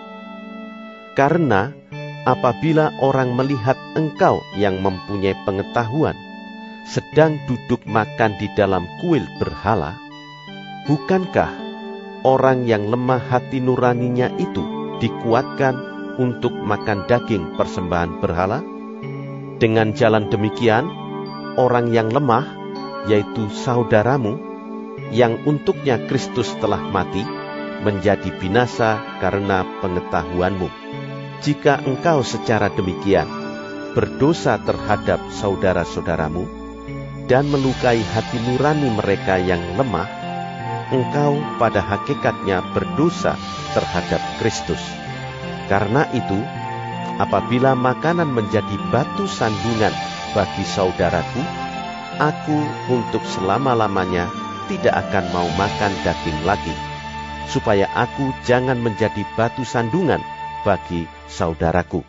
Karena apabila orang melihat engkau yang mempunyai pengetahuan sedang duduk makan di dalam kuil berhala, bukankah orang yang lemah hati nuraninya itu dikuatkan untuk makan daging persembahan berhala? Dengan jalan demikian, orang yang lemah, yaitu saudaramu, yang untuknya Kristus telah mati, menjadi binasa karena pengetahuanmu. Jika engkau secara demikian berdosa terhadap saudara-saudaramu dan melukai hati nurani mereka yang lemah, engkau pada hakikatnya berdosa terhadap Kristus. Karena itu, apabila makanan menjadi batu sandungan bagi saudaraku, aku untuk selama-lamanya tidak akan mau makan daging lagi, supaya aku jangan menjadi batu sandungan bagi saudaraku.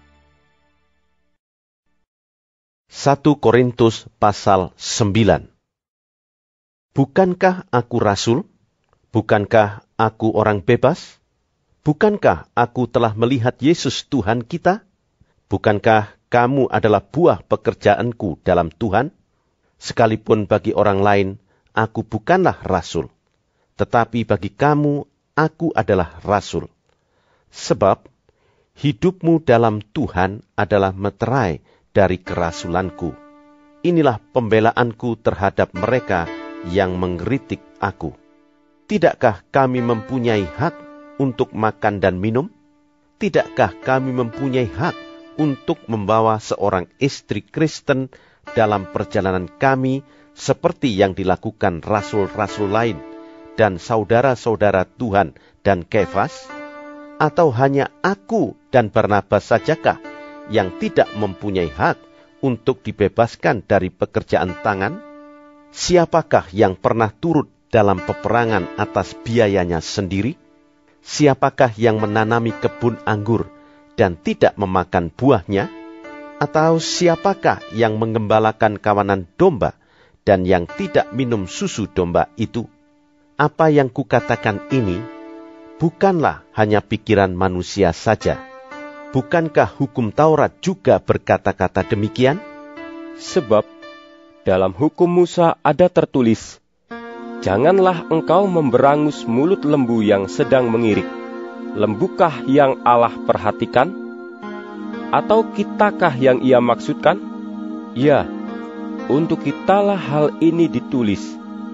1 Korintus pasal 9. Bukankah aku rasul? Bukankah aku orang bebas? Bukankah aku telah melihat Yesus Tuhan kita? Bukankah kamu adalah buah pekerjaanku dalam Tuhan? Sekalipun bagi orang lain, aku bukanlah rasul. Tetapi bagi kamu, aku adalah rasul. Sebab, hidupmu dalam Tuhan adalah meterai dari kerasulanku. Inilah pembelaanku terhadap mereka yang mengkritik aku. Tidakkah kami mempunyai hak untuk makan dan minum? Tidakkah kami mempunyai hak untuk membawa seorang istri Kristen dalam perjalanan kami seperti yang dilakukan rasul-rasul lain dan saudara-saudara Tuhan dan Kefas? Atau hanya aku dan Barnabas sajakah yang tidak mempunyai hak untuk dibebaskan dari pekerjaan tangan? Siapakah yang pernah turut dalam peperangan atas biayanya sendiri? Siapakah yang menanami kebun anggur dan tidak memakan buahnya? Atau siapakah yang mengembalakan kawanan domba dan yang tidak minum susu domba itu? Apa yang kukatakan ini bukanlah hanya pikiran manusia saja. Bukankah hukum Taurat juga berkata-kata demikian? Sebab dalam hukum Musa ada tertulis, janganlah engkau memberangus mulut lembu yang sedang mengirik. Lembukah yang Allah perhatikan? Atau kitakah yang ia maksudkan? Ya, untuk kitalah hal ini ditulis,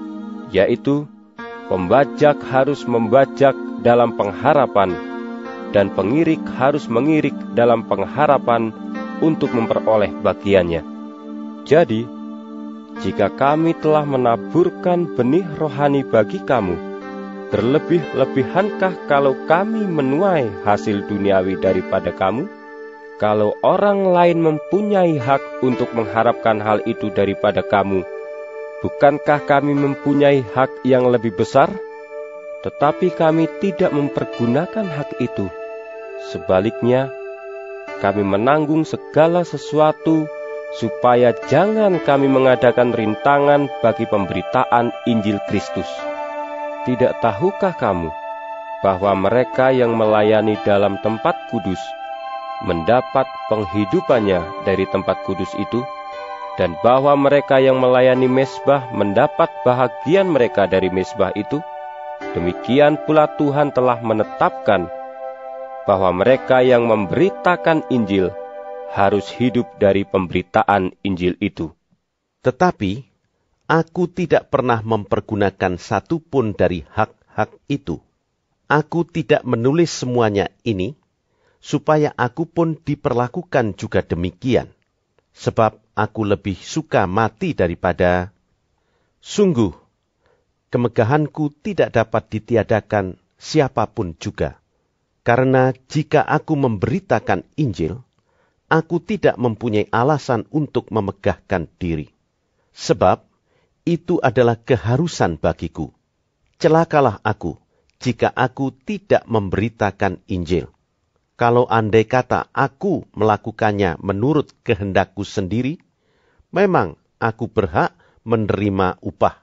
yaitu pembajak harus membajak dalam pengharapan, dan pengirik harus mengirik dalam pengharapan untuk memperoleh bagiannya. Jadi, jika kami telah menaburkan benih rohani bagi kamu, berlebih-lebihankah kalau kami menuai hasil duniawi daripada kamu? Kalau orang lain mempunyai hak untuk mengharapkan hal itu daripada kamu, bukankah kami mempunyai hak yang lebih besar? Tetapi kami tidak mempergunakan hak itu. Sebaliknya, kami menanggung segala sesuatu supaya jangan kami mengadakan rintangan bagi pemberitaan Injil Kristus. Tidak tahukah kamu bahwa mereka yang melayani dalam tempat kudus mendapat penghidupannya dari tempat kudus itu, dan bahwa mereka yang melayani mezbah mendapat bahagian mereka dari mezbah itu? Demikian pula Tuhan telah menetapkan bahwa mereka yang memberitakan Injil harus hidup dari pemberitaan Injil itu. Tetapi, aku tidak pernah mempergunakan satu pun dari hak-hak itu. Aku tidak menulis semuanya ini, supaya aku pun diperlakukan juga demikian. Sebab aku lebih suka mati daripada... Sungguh, kemegahanku tidak dapat ditiadakan siapapun juga. Karena jika aku memberitakan Injil, aku tidak mempunyai alasan untuk memegahkan diri. Sebab itu adalah keharusan bagiku. Celakalah aku jika aku tidak memberitakan Injil. Kalau andai kata aku melakukannya menurut kehendakku sendiri, memang aku berhak menerima upah.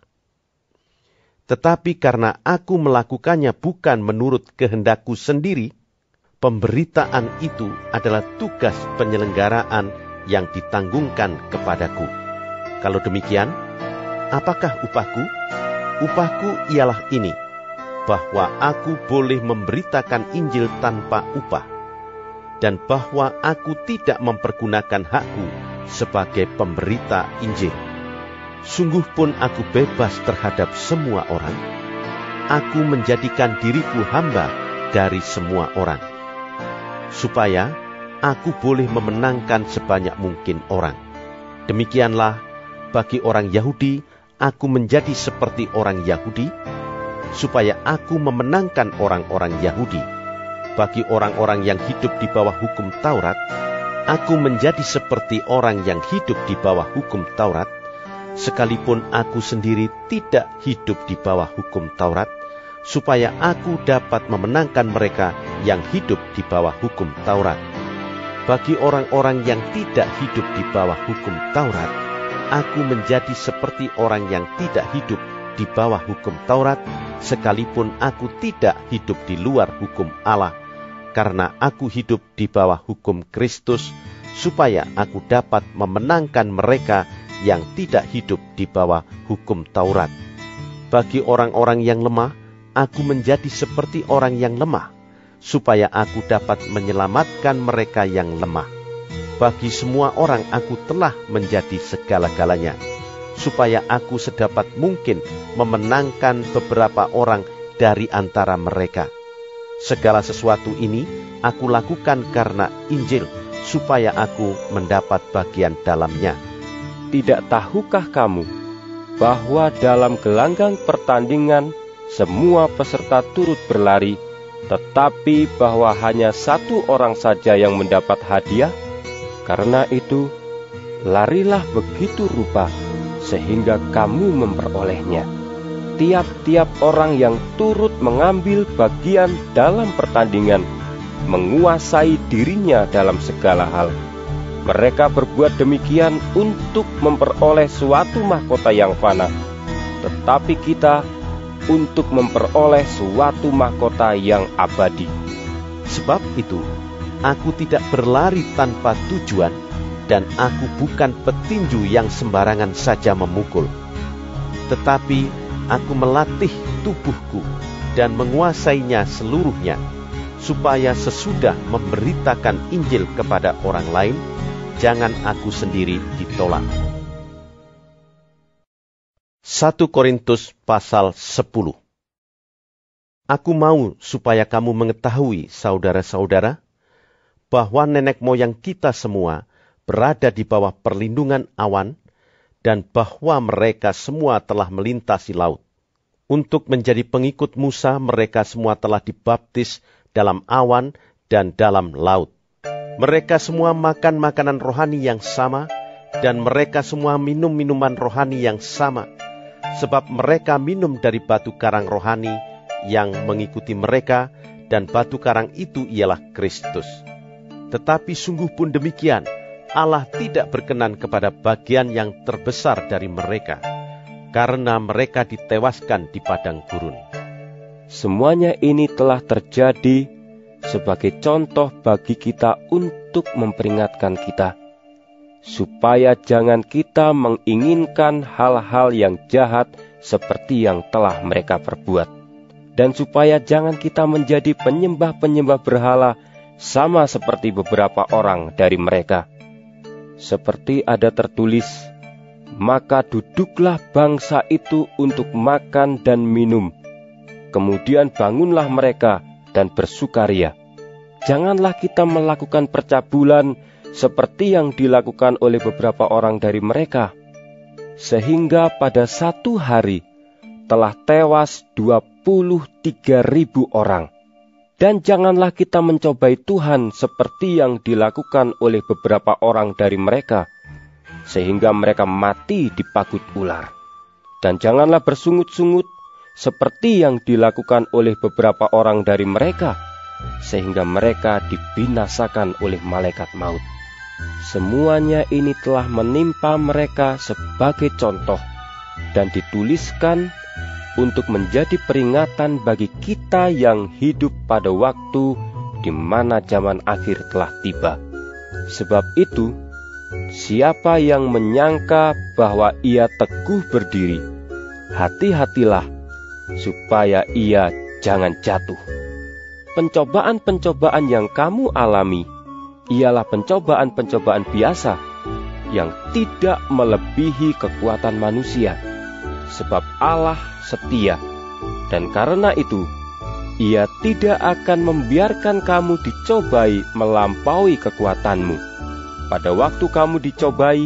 Tetapi karena aku melakukannya bukan menurut kehendakku sendiri, pemberitaan itu adalah tugas penyelenggaraan yang ditanggungkan kepadaku. Kalau demikian, apakah upahku? Upahku ialah ini, bahwa aku boleh memberitakan Injil tanpa upah, dan bahwa aku tidak mempergunakan hakku sebagai pemberita Injil. Sungguh pun aku bebas terhadap semua orang. Aku menjadikan diriku hamba dari semua orang, supaya aku boleh memenangkan sebanyak mungkin orang. Demikianlah, bagi orang Yahudi, aku menjadi seperti orang Yahudi, supaya aku memenangkan orang-orang Yahudi. Bagi orang-orang yang hidup di bawah hukum Taurat, aku menjadi seperti orang yang hidup di bawah hukum Taurat, sekalipun aku sendiri tidak hidup di bawah hukum Taurat, supaya aku dapat memenangkan mereka yang hidup di bawah hukum Taurat. Bagi orang-orang yang tidak hidup di bawah hukum Taurat, aku menjadi seperti orang yang tidak hidup di bawah hukum Taurat, sekalipun aku tidak hidup di luar hukum Allah, karena aku hidup di bawah hukum Kristus, supaya aku dapat memenangkan mereka yang tidak hidup di bawah hukum Taurat. Bagi orang-orang yang lemah, aku menjadi seperti orang yang lemah, supaya aku dapat menyelamatkan mereka yang lemah. Bagi semua orang aku telah menjadi segala-galanya, supaya aku sedapat mungkin memenangkan beberapa orang dari antara mereka. Segala sesuatu ini aku lakukan karena Injil, supaya aku mendapat bagian dalamnya. Tidak tahukah kamu bahwa dalam gelanggang pertandingan semua peserta turut berlari, tetapi bahwa hanya satu orang saja yang mendapat hadiah? Karena itu, larilah begitu rupa, sehingga kamu memperolehnya. Tiap-tiap orang yang turut mengambil bagian dalam pertandingan, menguasai dirinya dalam segala hal. Mereka berbuat demikian untuk memperoleh suatu mahkota yang fana, tetapi kita untuk memperoleh suatu mahkota yang abadi. Sebab itu, aku tidak berlari tanpa tujuan, dan aku bukan petinju yang sembarangan saja memukul. Tetapi aku melatih tubuhku dan menguasainya seluruhnya, supaya sesudah memberitakan Injil kepada orang lain, jangan aku sendiri ditolak. 1 Korintus pasal 10. Aku mau supaya kamu mengetahui, saudara-saudara, bahwa nenek moyang kita semua berada di bawah perlindungan awan, dan bahwa mereka semua telah melintasi laut. Untuk menjadi pengikut Musa, mereka semua telah dibaptis dalam awan dan dalam laut. Mereka semua makan makanan rohani yang sama, dan mereka semua minum minuman rohani yang sama, sebab mereka minum dari batu karang rohani yang mengikuti mereka, dan batu karang itu ialah Kristus. Tetapi sungguh pun demikian, Allah tidak berkenan kepada bagian yang terbesar dari mereka, karena mereka ditewaskan di padang gurun. Semuanya ini telah terjadi sebagai contoh bagi kita untuk memperingatkan kita, supaya jangan kita menginginkan hal-hal yang jahat seperti yang telah mereka perbuat, dan supaya jangan kita menjadi penyembah-penyembah berhala sama seperti beberapa orang dari mereka. Seperti ada tertulis, maka duduklah bangsa itu untuk makan dan minum. Kemudian bangunlah mereka dan bersukaria. Janganlah kita melakukan percabulan seperti yang dilakukan oleh beberapa orang dari mereka, sehingga pada satu hari telah tewas 23.000 orang. Dan janganlah kita mencobai Tuhan seperti yang dilakukan oleh beberapa orang dari mereka, sehingga mereka mati dipagut ular. Dan janganlah bersungut-sungut seperti yang dilakukan oleh beberapa orang dari mereka, sehingga mereka dibinasakan oleh malaikat maut. Semuanya ini telah menimpa mereka sebagai contoh, dan dituliskan untuk menjadi peringatan bagi kita yang hidup pada waktu di mana zaman akhir telah tiba. Sebab itu, siapa yang menyangka bahwa ia teguh berdiri, hati-hatilah supaya ia jangan jatuh. Pencobaan-pencobaan yang kamu alami ialah pencobaan-pencobaan biasa yang tidak melebihi kekuatan manusia. Sebab Allah setia, dan karena itu Ia tidak akan membiarkan kamu dicobai melampaui kekuatanmu. Pada waktu kamu dicobai,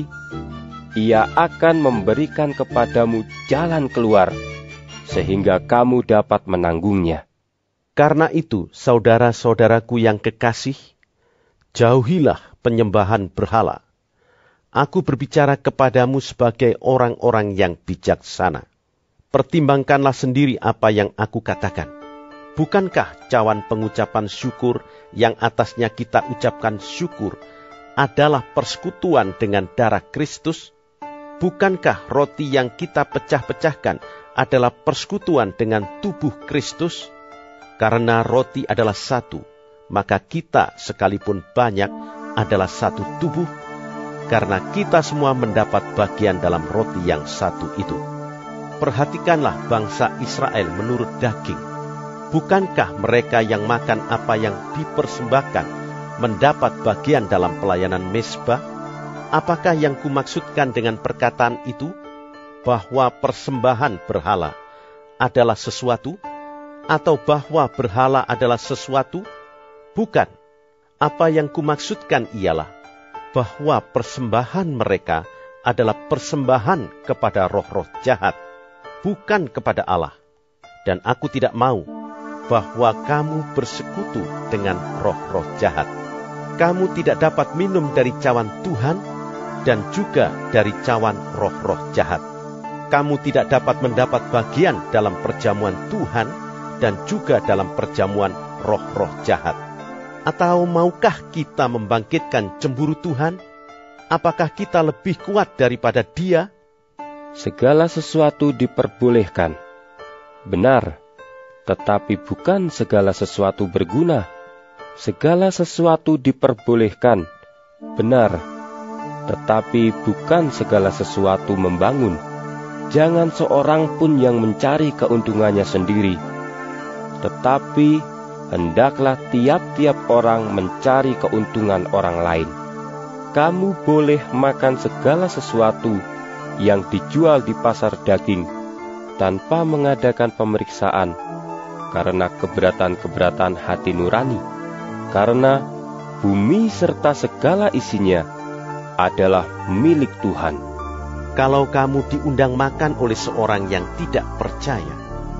Ia akan memberikan kepadamu jalan keluar, sehingga kamu dapat menanggungnya. Karena itu, saudara-saudaraku yang kekasih, jauhilah penyembahan berhala. Aku berbicara kepadamu sebagai orang-orang yang bijaksana. Pertimbangkanlah sendiri apa yang aku katakan. Bukankah cawan pengucapan syukur yang atasnya kita ucapkan syukur adalah persekutuan dengan darah Kristus? Bukankah roti yang kita pecah-pecahkan adalah persekutuan dengan tubuh Kristus? Karena roti adalah satu, maka kita sekalipun banyak adalah satu tubuh, karena kita semua mendapat bagian dalam roti yang satu itu. Perhatikanlah bangsa Israel menurut daging. Bukankah mereka yang makan apa yang dipersembahkan mendapat bagian dalam pelayanan mezbah? Apakah yang kumaksudkan dengan perkataan itu? Bahwa persembahan berhala adalah sesuatu? Atau bahwa berhala adalah sesuatu? Bukan. Apa yang kumaksudkan ialah bahwa persembahan mereka adalah persembahan kepada roh-roh jahat, bukan kepada Allah. Dan aku tidak mau bahwa kamu bersekutu dengan roh-roh jahat. Kamu tidak dapat minum dari cawan Tuhan dan juga dari cawan roh-roh jahat. Kamu tidak dapat mendapat bagian dalam perjamuan Tuhan dan juga dalam perjamuan roh-roh jahat. Atau maukah kita membangkitkan cemburu Tuhan? Apakah kita lebih kuat daripada Dia? Segala sesuatu diperbolehkan. Benar, tetapi bukan segala sesuatu berguna. Segala sesuatu diperbolehkan. Benar, tetapi bukan segala sesuatu membangun. Jangan seorang pun yang mencari keuntungannya sendiri, tetapi hendaklah tiap-tiap orang mencari keuntungan orang lain. Kamu boleh makan segala sesuatu yang dijual di pasar daging tanpa mengadakan pemeriksaan, karena keberatan-keberatan hati nurani. Karena bumi serta segala isinya adalah milik Tuhan. Kalau kamu diundang makan oleh seorang yang tidak percaya,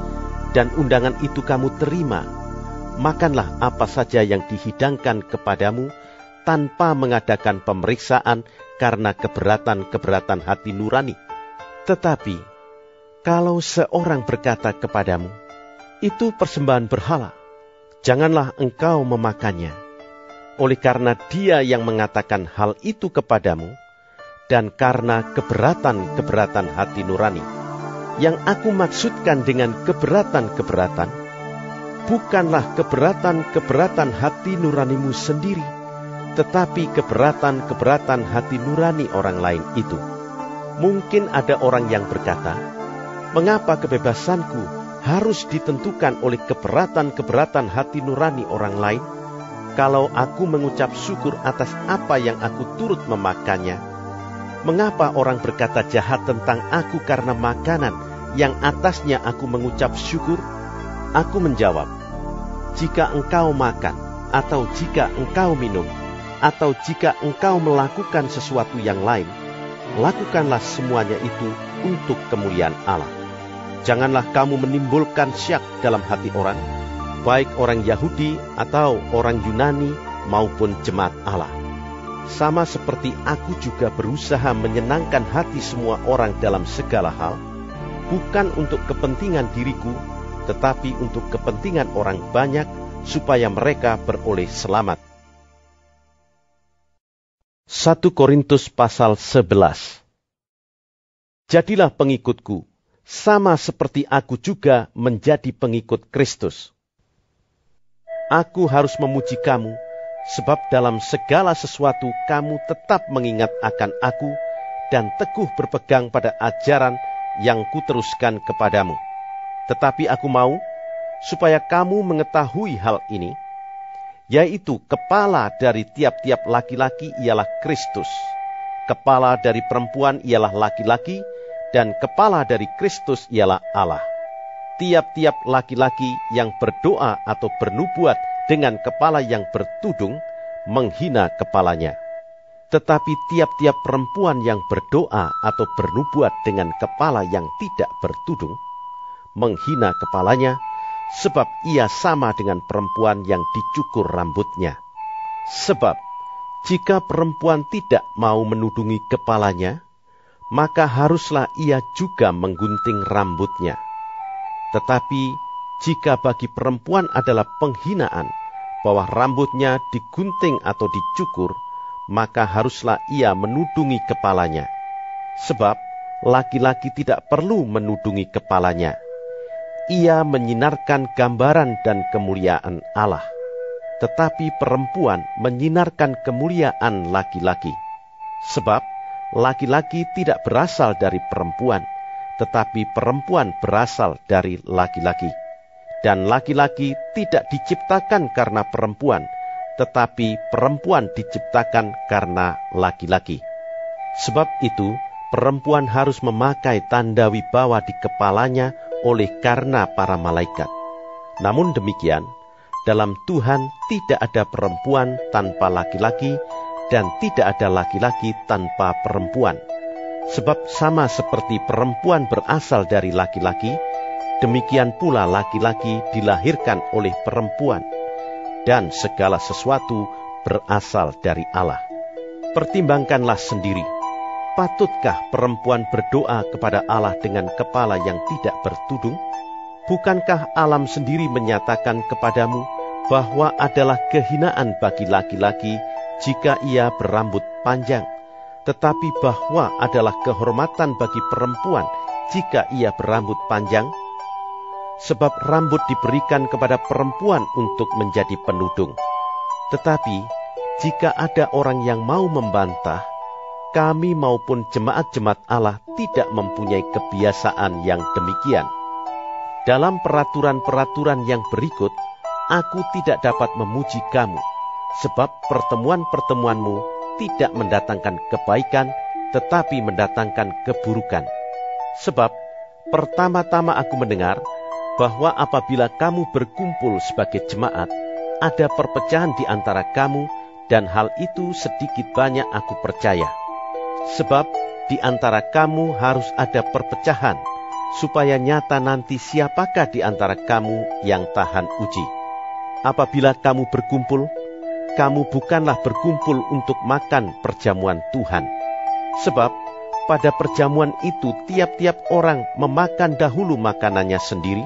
dan undangan itu kamu terima, makanlah apa saja yang dihidangkan kepadamu tanpa mengadakan pemeriksaan karena keberatan-keberatan hati nurani. Tetapi, kalau seorang berkata kepadamu, itu persembahan berhala, janganlah engkau memakannya. Oleh karena dia yang mengatakan hal itu kepadamu, dan karena keberatan-keberatan hati nurani. Yang aku maksudkan dengan keberatan-keberatan, bukanlah keberatan-keberatan hati nuranimu sendiri, tetapi keberatan-keberatan hati nurani orang lain itu. Mungkin ada orang yang berkata, mengapa kebebasanku harus ditentukan oleh keberatan-keberatan hati nurani orang lain? Kalau aku mengucap syukur atas apa yang aku turut memakannya, mengapa orang berkata jahat tentang aku karena makanan yang atasnya aku mengucap syukur? Aku menjawab, jika engkau makan, atau jika engkau minum, atau jika engkau melakukan sesuatu yang lain, lakukanlah semuanya itu untuk kemuliaan Allah. Janganlah kamu menimbulkan syak dalam hati orang, baik orang Yahudi atau orang Yunani maupun jemaat Allah. Sama seperti aku juga berusaha menyenangkan hati semua orang dalam segala hal, bukan untuk kepentingan diriku, tetapi untuk kepentingan orang banyak, supaya mereka beroleh selamat. 1 Korintus pasal 11. Jadilah pengikutku, sama seperti aku juga menjadi pengikut Kristus. Aku harus memuji kamu, sebab dalam segala sesuatu kamu tetap mengingat akan aku dan teguh berpegang pada ajaran yang kuteruskan kepadamu. Tetapi aku mau supaya kamu mengetahui hal ini, yaitu kepala dari tiap-tiap laki-laki ialah Kristus, kepala dari perempuan ialah laki-laki, dan kepala dari Kristus ialah Allah. tiap-tiap laki-laki yang berdoa atau bernubuat dengan kepala yang bertudung menghina kepalanya. Tetapi tiap-tiap perempuan yang berdoa atau bernubuat dengan kepala yang tidak bertudung menghina kepalanya, sebab ia sama dengan perempuan yang dicukur rambutnya. Sebab jika perempuan tidak mau menudungi kepalanya, maka haruslah ia juga menggunting rambutnya. Tetapi jika bagi perempuan adalah penghinaan bahwa rambutnya digunting atau dicukur, maka haruslah ia menudungi kepalanya. Sebab laki-laki tidak perlu menudungi kepalanya. Ia menyinarkan gambaran dan kemuliaan Allah. Tetapi perempuan menyinarkan kemuliaan laki-laki. Sebab laki-laki tidak berasal dari perempuan, tetapi perempuan berasal dari laki-laki. Dan laki-laki tidak diciptakan karena perempuan, tetapi perempuan diciptakan karena laki-laki. Sebab itu, perempuan harus memakai tanda wibawa di kepalanya oleh karena para malaikat. Namun demikian, dalam Tuhan tidak ada perempuan tanpa laki-laki, dan tidak ada laki-laki tanpa perempuan. Sebab sama seperti perempuan berasal dari laki-laki, demikian pula laki-laki dilahirkan oleh perempuan, dan segala sesuatu berasal dari Allah. Pertimbangkanlah sendiri, patutkah perempuan berdoa kepada Allah dengan kepala yang tidak bertudung? Bukankah alam sendiri menyatakan kepadamu bahwa adalah kehinaan bagi laki-laki jika ia berambut panjang, tetapi bahwa adalah kehormatan bagi perempuan jika ia berambut panjang? Sebab rambut diberikan kepada perempuan untuk menjadi penudung. Tetapi jika ada orang yang mau membantah, kami maupun jemaat-jemaat Allah tidak mempunyai kebiasaan yang demikian. Dalam peraturan-peraturan yang berikut, aku tidak dapat memuji kamu, sebab pertemuan-pertemuanmu tidak mendatangkan kebaikan, tetapi mendatangkan keburukan. Sebab pertama-tama aku mendengar bahwa apabila kamu berkumpul sebagai jemaat, ada perpecahan di antara kamu, dan hal itu sedikit banyak aku percaya. Sebab di antara kamu harus ada perpecahan, supaya nyata nanti siapakah di antara kamu yang tahan uji. Apabila kamu berkumpul, kamu bukanlah berkumpul untuk makan perjamuan Tuhan. Sebab pada perjamuan itu tiap-tiap orang memakan dahulu makanannya sendiri,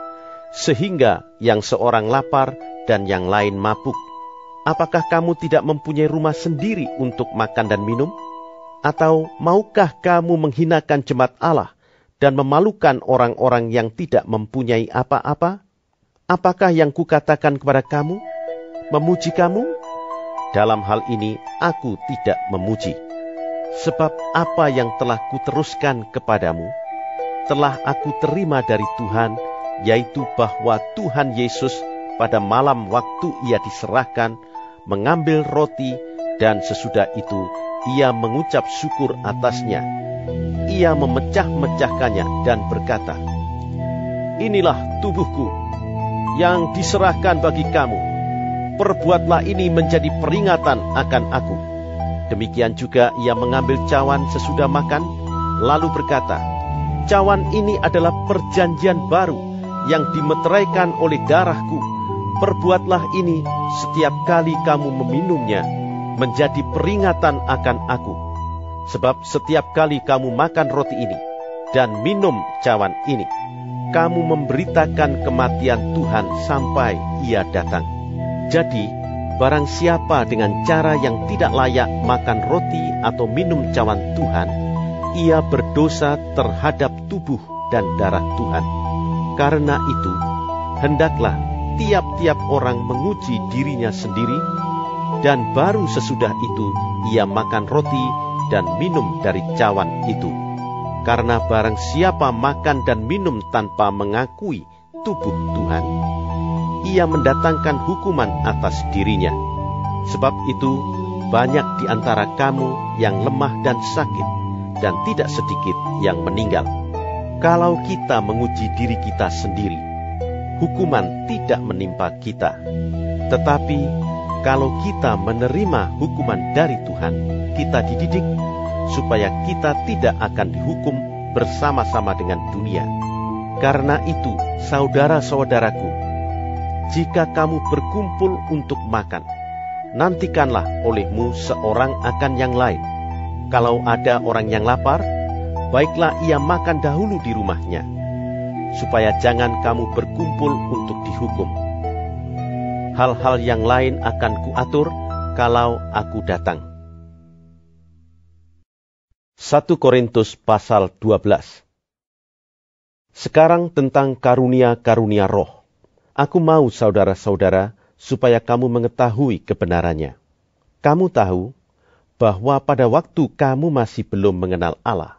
sehingga yang seorang lapar dan yang lain mabuk. Apakah kamu tidak mempunyai rumah sendiri untuk makan dan minum? Atau maukah kamu menghinakan jemaat Allah dan memalukan orang-orang yang tidak mempunyai apa-apa? Apakah yang kukatakan kepada kamu? Memuji kamu? Dalam hal ini aku tidak memuji. Sebab apa yang telah kuteruskan kepadamu, telah aku terima dari Tuhan, yaitu bahwa Tuhan Yesus pada malam waktu ia diserahkan, mengambil roti, dan sesudah itu ia mengucap syukur atasnya. Ia memecah-mecahkannya dan berkata, "Inilah tubuhku yang diserahkan bagi kamu. Perbuatlah ini menjadi peringatan akan aku." Demikian juga ia mengambil cawan sesudah makan, lalu berkata, "Cawan ini adalah perjanjian baru yang dimeteraikan oleh darahku. Perbuatlah ini setiap kali kamu meminumnya, menjadi peringatan akan aku. Sebab setiap kali kamu makan roti ini dan minum cawan ini, kamu memberitakan kematian Tuhan sampai ia datang. Jadi, barang siapa dengan cara yang tidak layak makan roti atau minum cawan Tuhan, ia berdosa terhadap tubuh dan darah Tuhan. Karena itu, hendaklah tiap-tiap orang menguji dirinya sendiri, dan baru sesudah itu ia makan roti dan minum dari cawan itu. Karena barang siapa makan dan minum tanpa mengakui tubuh Tuhan, ia mendatangkan hukuman atas dirinya. Sebab itu, banyak di antara kamu yang lemah dan sakit, dan tidak sedikit yang meninggal. Kalau kita menguji diri kita sendiri, hukuman tidak menimpa kita. Tetapi kalau kita menerima hukuman dari Tuhan, kita dididik supaya kita tidak akan dihukum bersama-sama dengan dunia. Karena itu, saudara-saudaraku, jika kamu berkumpul untuk makan, nantikanlah olehmu seorang akan yang lain. Kalau ada orang yang lapar, baiklah ia makan dahulu di rumahnya, supaya jangan kamu berkumpul untuk dihukum. Hal-hal yang lain akan kuatur kalau aku datang. 1 Korintus pasal 12. Sekarang tentang karunia-karunia roh. Aku mau saudara-saudara supaya kamu mengetahui kebenarannya. Kamu tahu bahwa pada waktu kamu masih belum mengenal Allah,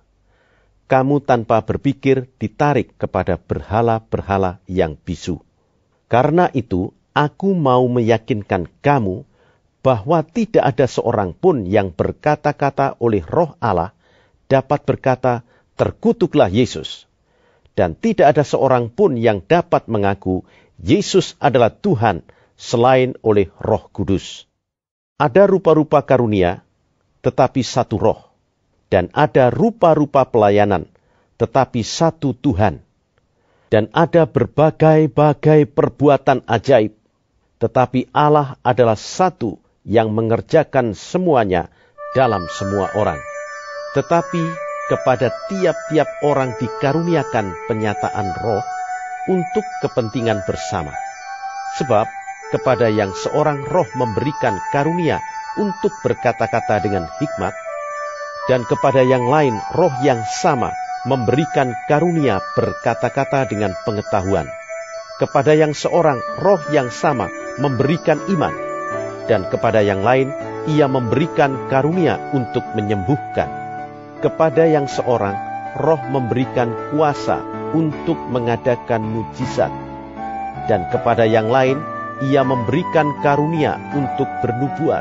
kamu tanpa berpikir ditarik kepada berhala-berhala yang bisu. Karena itu, aku mau meyakinkan kamu bahwa tidak ada seorang pun yang berkata-kata oleh Roh Allah dapat berkata, "Terkutuklah Yesus." Dan tidak ada seorang pun yang dapat mengaku Yesus adalah Tuhan selain oleh Roh Kudus. Ada rupa-rupa karunia, tetapi satu Roh. Dan ada rupa-rupa pelayanan, tetapi satu Tuhan. Dan ada berbagai-bagai perbuatan ajaib, tetapi Allah adalah satu yang mengerjakan semuanya dalam semua orang. Tetapi kepada tiap-tiap orang dikaruniakan penyataan roh untuk kepentingan bersama. Sebab kepada yang seorang roh memberikan karunia untuk berkata-kata dengan hikmat, dan kepada yang lain roh yang sama memberikan karunia berkata-kata dengan pengetahuan. Kepada yang seorang roh yang sama memberikan iman, dan kepada yang lain ia memberikan karunia untuk menyembuhkan. Kepada yang seorang roh memberikan kuasa untuk mengadakan mujizat, dan kepada yang lain ia memberikan karunia untuk bernubuat,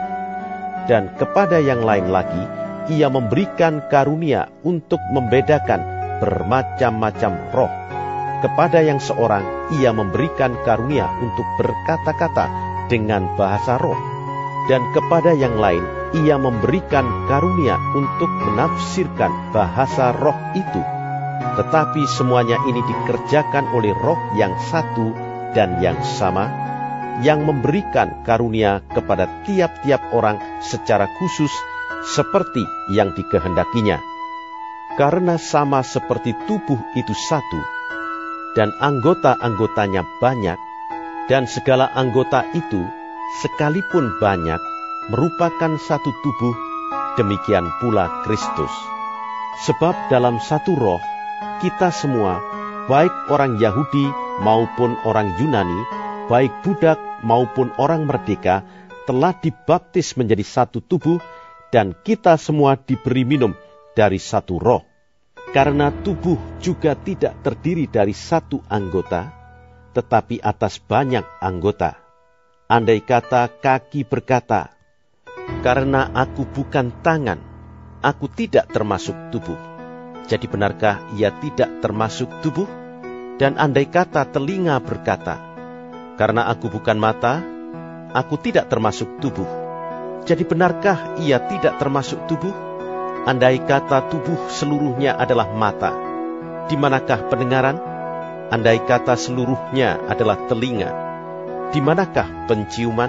dan kepada yang lain lagi ia memberikan karunia untuk membedakan bermacam-macam roh. Kepada yang seorang ia memberikan karunia untuk berkata-kata dengan bahasa roh, dan kepada yang lain ia memberikan karunia untuk menafsirkan bahasa roh itu. Tetapi semuanya ini dikerjakan oleh Roh yang satu dan yang sama, yang memberikan karunia kepada tiap-tiap orang secara khusus seperti yang dikehendakinya. Karena sama seperti tubuh itu satu, dan anggota-anggotanya banyak, dan segala anggota itu sekalipun banyak merupakan satu tubuh, demikian pula Kristus. Sebab dalam satu roh, kita semua, baik orang Yahudi maupun orang Yunani, baik budak maupun orang merdeka, telah dibaptis menjadi satu tubuh, dan kita semua diberi minum dari satu roh. Karena tubuh juga tidak terdiri dari satu anggota, tetapi atas banyak anggota. Andai kata kaki berkata, "Karena aku bukan tangan, aku tidak termasuk tubuh." Jadi benarkah ia tidak termasuk tubuh? Dan andai kata telinga berkata, "Karena aku bukan mata, aku tidak termasuk tubuh." Jadi benarkah ia tidak termasuk tubuh? Andai kata tubuh seluruhnya adalah mata, di manakah pendengaran? Andai kata seluruhnya adalah telinga, di manakah penciuman?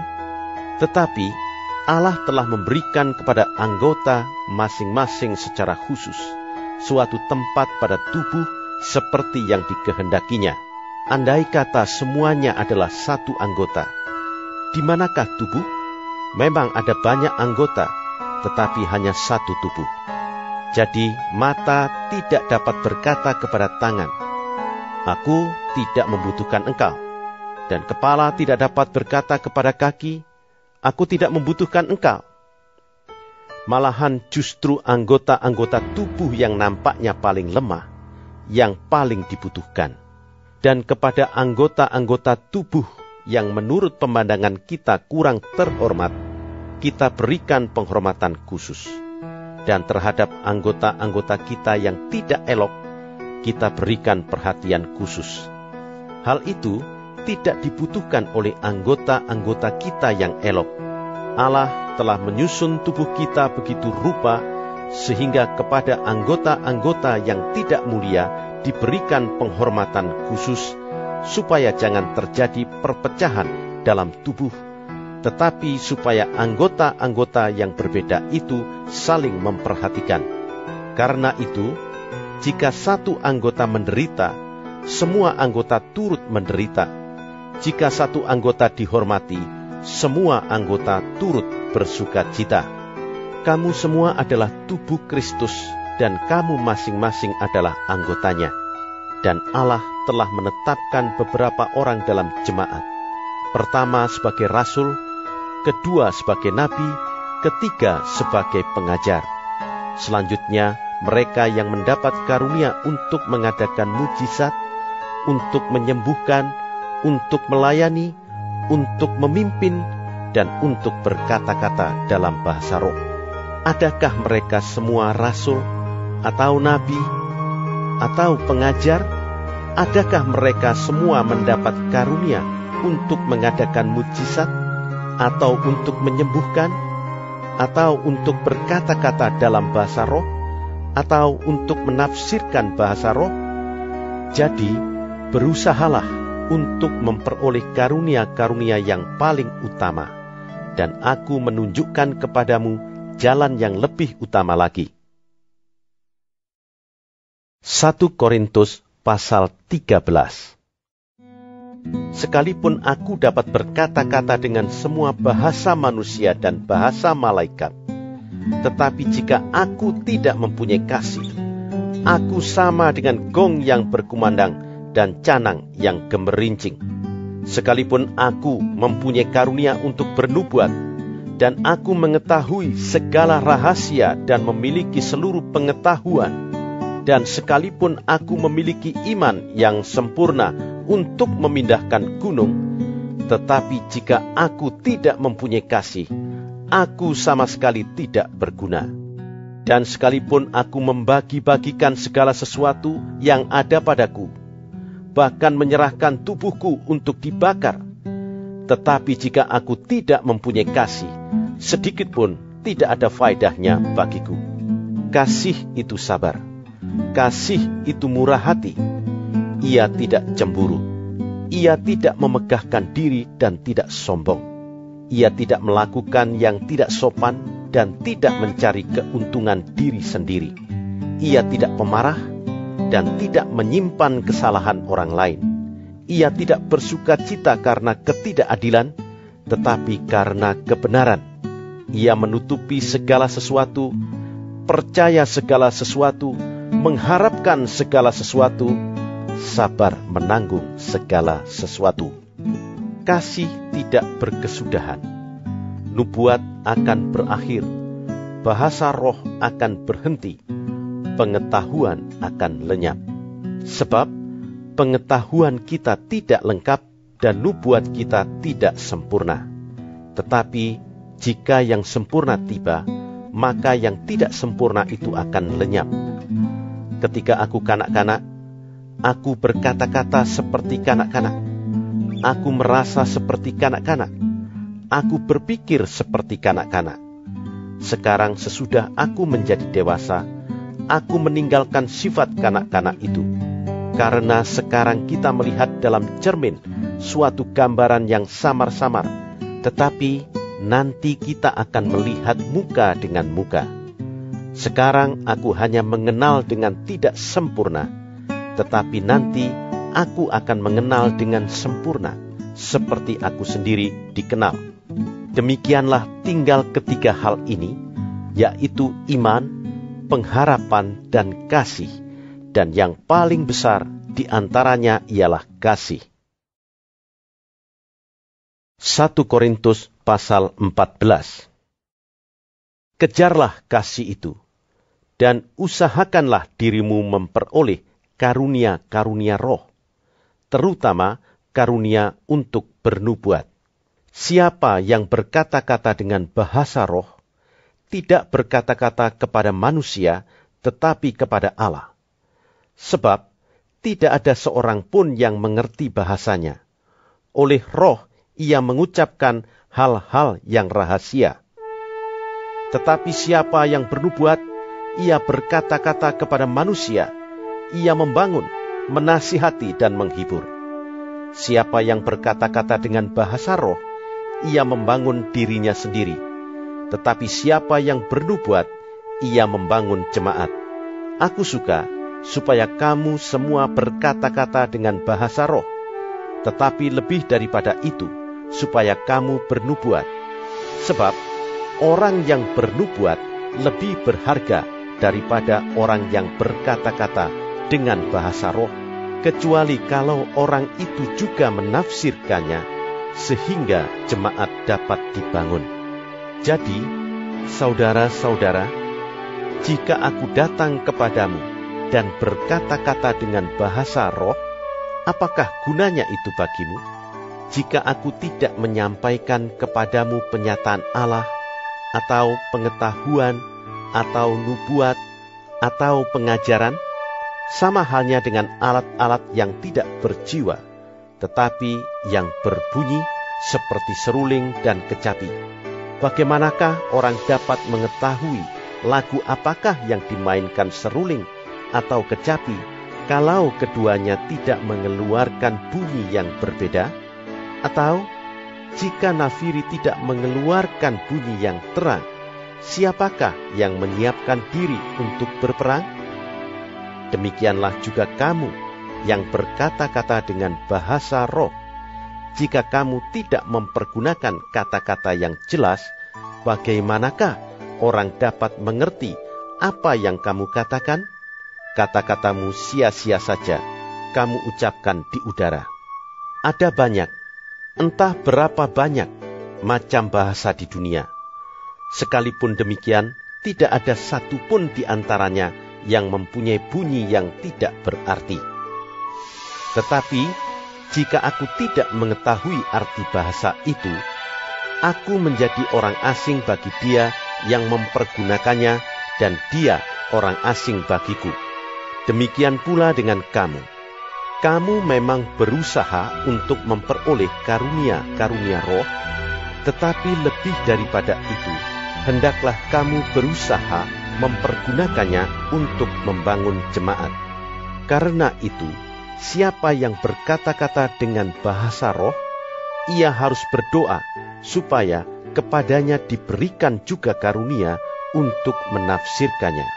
Tetapi Allah telah memberikan kepada anggota masing-masing secara khusus suatu tempat pada tubuh seperti yang dikehendakinya. Andai kata semuanya adalah satu anggota, di manakah tubuh? Memang ada banyak anggota, tetapi hanya satu tubuh. Jadi mata tidak dapat berkata kepada tangan, "Aku tidak membutuhkan engkau." Dan kepala tidak dapat berkata kepada kaki, "Aku tidak membutuhkan engkau." Malahan justru anggota-anggota tubuh yang nampaknya paling lemah, yang paling dibutuhkan. Dan kepada anggota-anggota tubuh yang menurut pemandangan kita kurang terhormat, kita berikan penghormatan khusus. Dan terhadap anggota-anggota kita yang tidak elok, kita berikan perhatian khusus. Hal itu tidak dibutuhkan oleh anggota-anggota kita yang elok. Allah telah menyusun tubuh kita begitu rupa, sehingga kepada anggota-anggota yang tidak mulia diberikan penghormatan khusus, supaya jangan terjadi perpecahan dalam tubuh, tetapi supaya anggota-anggota yang berbeda itu saling memperhatikan. Karena itu, jika satu anggota menderita, semua anggota turut menderita. Jika satu anggota dihormati, semua anggota turut bersukacita. Kamu semua adalah tubuh Kristus, dan kamu masing-masing adalah anggotanya. Dan Allah telah menetapkan beberapa orang dalam jemaat. Pertama sebagai rasul, kedua sebagai nabi, ketiga sebagai pengajar. Selanjutnya, mereka yang mendapat karunia untuk mengadakan mujizat, untuk menyembuhkan, untuk melayani, untuk memimpin, dan untuk berkata-kata dalam bahasa roh. Adakah mereka semua rasul, atau nabi, atau pengajar? Adakah mereka semua mendapat karunia untuk mengadakan mujizat, atau untuk menyembuhkan, atau untuk berkata-kata dalam bahasa roh, atau untuk menafsirkan bahasa roh? Jadi, berusahalah untuk memperoleh karunia-karunia yang paling utama, dan aku menunjukkan kepadamu jalan yang lebih utama lagi. 1 Korintus pasal 13. Sekalipun aku dapat berkata-kata dengan semua bahasa manusia dan bahasa malaikat, tetapi jika aku tidak mempunyai kasih, aku sama dengan gong yang berkumandang dan canang yang gemerincing. Sekalipun aku mempunyai karunia untuk bernubuat, dan aku mengetahui segala rahasia dan memiliki seluruh pengetahuan, dan sekalipun aku memiliki iman yang sempurna untuk memindahkan gunung, tetapi jika aku tidak mempunyai kasih, aku sama sekali tidak berguna. Dan sekalipun aku membagi-bagikan segala sesuatu yang ada padaku, bahkan menyerahkan tubuhku untuk dibakar, tetapi jika aku tidak mempunyai kasih, sedikit pun tidak ada faedahnya bagiku. Kasih itu sabar, kasih itu murah hati, ia tidak cemburu, ia tidak memegahkan diri dan tidak sombong, ia tidak melakukan yang tidak sopan dan tidak mencari keuntungan diri sendiri, ia tidak pemarah dan tidak menyimpan kesalahan orang lain, ia tidak bersuka cita karena ketidakadilan, tetapi karena kebenaran. Ia menutupi segala sesuatu, percaya segala sesuatu, mengharapkan segala sesuatu, sabar menanggung segala sesuatu. Kasih tidak berkesudahan. Nubuat akan berakhir, bahasa roh akan berhenti, pengetahuan akan lenyap. Sebab pengetahuan kita tidak lengkap dan nubuat kita tidak sempurna. Tetapi jika yang sempurna tiba, maka yang tidak sempurna itu akan lenyap. Ketika aku kanak-kanak, aku berkata-kata seperti kanak-kanak. Aku merasa seperti kanak-kanak. Aku berpikir seperti kanak-kanak. Sekarang sesudah aku menjadi dewasa, aku meninggalkan sifat kanak-kanak itu. Karena sekarang kita melihat dalam cermin suatu gambaran yang samar-samar, tetapi nanti kita akan melihat muka dengan muka. Sekarang aku hanya mengenal dengan tidak sempurna, tetapi nanti aku akan mengenal dengan sempurna, seperti aku sendiri dikenal. Demikianlah tinggal ketiga hal ini, yaitu iman, pengharapan, dan kasih. Dan yang paling besar di antaranya ialah kasih. 1 Korintus pasal 14. Kejarlah kasih itu, dan usahakanlah dirimu memperoleh karunia-karunia roh, terutama karunia untuk bernubuat. Siapa yang berkata-kata dengan bahasa roh, tidak berkata-kata kepada manusia, tetapi kepada Allah. Sebab tidak ada seorang pun yang mengerti bahasanya. Oleh Roh ia mengucapkan hal-hal yang rahasia. Tetapi siapa yang bernubuat, ia berkata-kata kepada manusia, ia membangun, menasihati dan menghibur. Siapa yang berkata-kata dengan bahasa roh, ia membangun dirinya sendiri. Tetapi siapa yang bernubuat, ia membangun jemaat. Aku suka supaya kamu semua berkata-kata dengan bahasa roh, tetapi lebih daripada itu, supaya kamu bernubuat. Sebab orang yang bernubuat lebih berharga daripada orang yang berkata-kata dengan bahasa roh, kecuali kalau orang itu juga menafsirkannya, sehingga jemaat dapat dibangun. Jadi, saudara-saudara, jika aku datang kepadamu dan berkata-kata dengan bahasa roh, apakah gunanya itu bagimu? Jika aku tidak menyampaikan kepadamu penyataan Allah, atau pengetahuan, atau nubuat, atau pengajaran, sama halnya dengan alat-alat yang tidak berjiwa, tetapi yang berbunyi seperti seruling dan kecapi. Bagaimanakah orang dapat mengetahui lagu apakah yang dimainkan seruling atau kecapi, kalau keduanya tidak mengeluarkan bunyi yang berbeda? Atau jika nafiri tidak mengeluarkan bunyi yang terang, siapakah yang menyiapkan diri untuk berperang? Demikianlah juga kamu yang berkata-kata dengan bahasa roh. Jika kamu tidak mempergunakan kata-kata yang jelas, bagaimanakah orang dapat mengerti apa yang kamu katakan? Kata-katamu sia-sia saja, kamu ucapkan di udara. Ada banyak, entah berapa banyak, macam bahasa di dunia. Sekalipun demikian, tidak ada satu pun di antaranya yang mempunyai bunyi yang tidak berarti. Tetapi, jika aku tidak mengetahui arti bahasa itu, aku menjadi orang asing bagi dia yang mempergunakannya, dan dia orang asing bagiku. Demikian pula dengan kamu. Kamu memang berusaha untuk memperoleh karunia-karunia roh, tetapi lebih daripada itu, hendaklah kamu berusaha mempergunakannya untuk membangun jemaat. Karena itu, siapa yang berkata-kata dengan bahasa roh, ia harus berdoa supaya kepadanya diberikan juga karunia untuk menafsirkannya.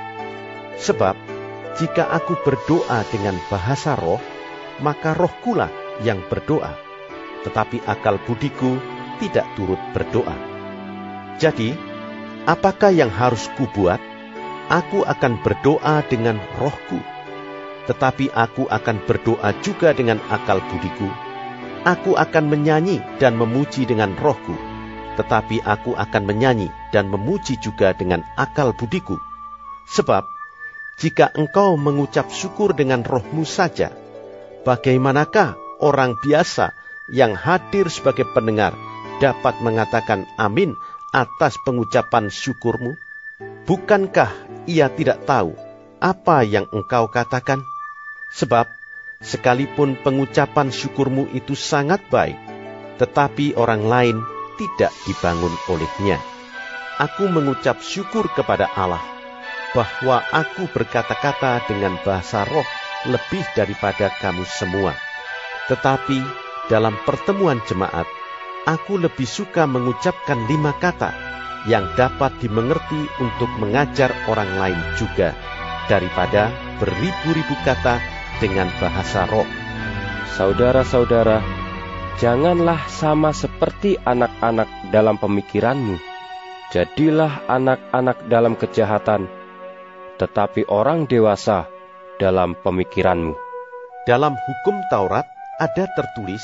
Sebab, jika aku berdoa dengan bahasa roh, maka rohkulah yang berdoa, tetapi akal budiku tidak turut berdoa. Jadi, apakah yang harus kubuat? Aku akan berdoa dengan rohku, tetapi aku akan berdoa juga dengan akal budiku. Aku akan menyanyi dan memuji dengan rohku, tetapi aku akan menyanyi dan memuji juga dengan akal budiku. Sebab, jika engkau mengucap syukur dengan rohmu saja, bagaimanakah orang biasa yang hadir sebagai pendengar dapat mengatakan amin atas pengucapan syukurmu? Bukankah ia tidak tahu apa yang engkau katakan? Sebab, sekalipun pengucapan syukurmu itu sangat baik, tetapi orang lain tidak dibangun olehnya. Aku mengucap syukur kepada Allah, bahwa aku berkata-kata dengan bahasa roh lebih daripada kamu semua. Tetapi dalam pertemuan jemaat, aku lebih suka mengucapkan 5 kata yang dapat dimengerti untuk mengajar orang lain juga, daripada beribu-ribu kata dengan bahasa roh. Saudara-saudara, janganlah sama seperti anak-anak dalam pemikiranmu. Jadilah anak-anak dalam kejahatan, tetapi orang dewasa dalam pemikiranmu. Dalam hukum Taurat ada tertulis,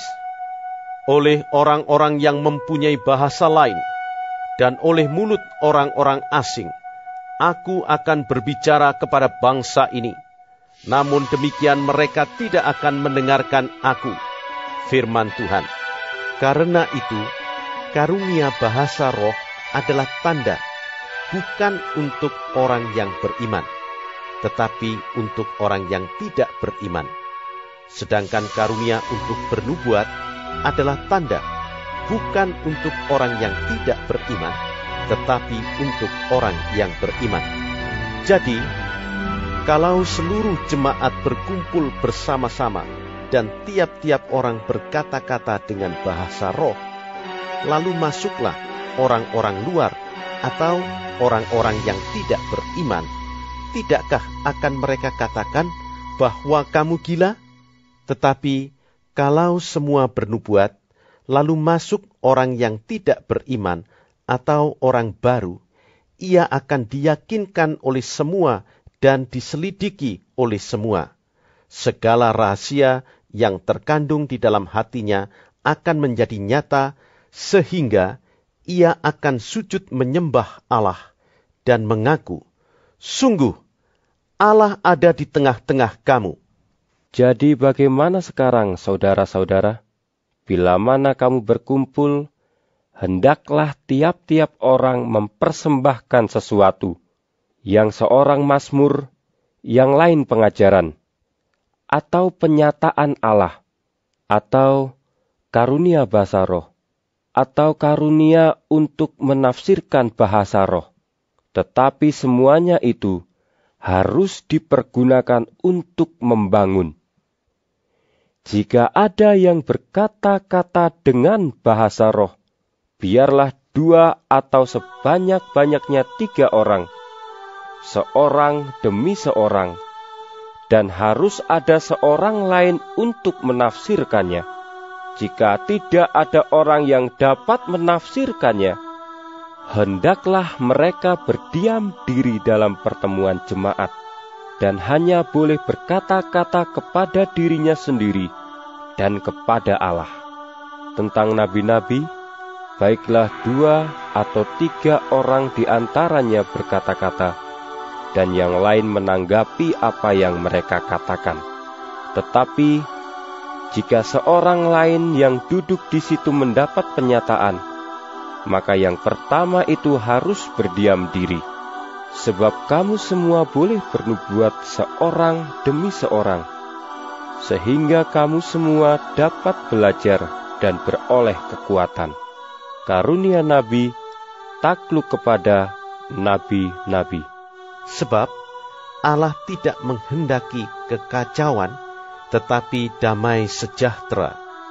oleh orang-orang yang mempunyai bahasa lain, dan oleh mulut orang-orang asing, aku akan berbicara kepada bangsa ini. Namun demikian mereka tidak akan mendengarkan aku, firman Tuhan. Karena itu, karunia bahasa roh adalah tanda, bukan untuk orang yang beriman, tetapi untuk orang yang tidak beriman. Sedangkan karunia untuk bernubuat adalah tanda, bukan untuk orang yang tidak beriman, tetapi untuk orang yang beriman. Jadi, kalau seluruh jemaat berkumpul bersama-sama dan tiap-tiap orang berkata-kata dengan bahasa roh, lalu masuklah orang-orang luar atau orang-orang yang tidak beriman, tidakkah akan mereka katakan bahwa kamu gila? Tetapi kalau semua bernubuat, lalu masuk orang yang tidak beriman atau orang baru, ia akan diyakinkan oleh semua dan diselidiki oleh semua. Segala rahasia yang terkandung di dalam hatinya akan menjadi nyata, sehingga ia akan sujud menyembah Allah dan mengaku, "Sungguh, Allah ada di tengah-tengah kamu." Jadi bagaimana sekarang, saudara-saudara? Bila mana kamu berkumpul, hendaklah tiap-tiap orang mempersembahkan sesuatu, yang seorang mazmur, yang lain pengajaran, atau penyataan Allah, atau karunia bahasa roh, atau karunia untuk menafsirkan bahasa roh. Tetapi semuanya itu harus dipergunakan untuk membangun. Jika ada yang berkata-kata dengan bahasa roh, biarlah 2 atau sebanyak-banyaknya 3 orang, seorang demi seorang, dan harus ada seorang lain untuk menafsirkannya. Jika tidak ada orang yang dapat menafsirkannya, hendaklah mereka berdiam diri dalam pertemuan jemaat, dan hanya boleh berkata-kata kepada dirinya sendiri dan kepada Allah. Tentang nabi-nabi, baiklah 2 atau 3 orang di antaranya berkata-kata, dan yang lain menanggapi apa yang mereka katakan. Tetapi, jika seorang lain yang duduk di situ mendapat penyataan, maka yang pertama itu harus berdiam diri. Sebab kamu semua boleh bernubuat seorang demi seorang, sehingga kamu semua dapat belajar dan beroleh kekuatan. Karunia nabi takluk kepada nabi-nabi. Sebab Allah tidak menghendaki kekacauan, tetapi damai sejahtera.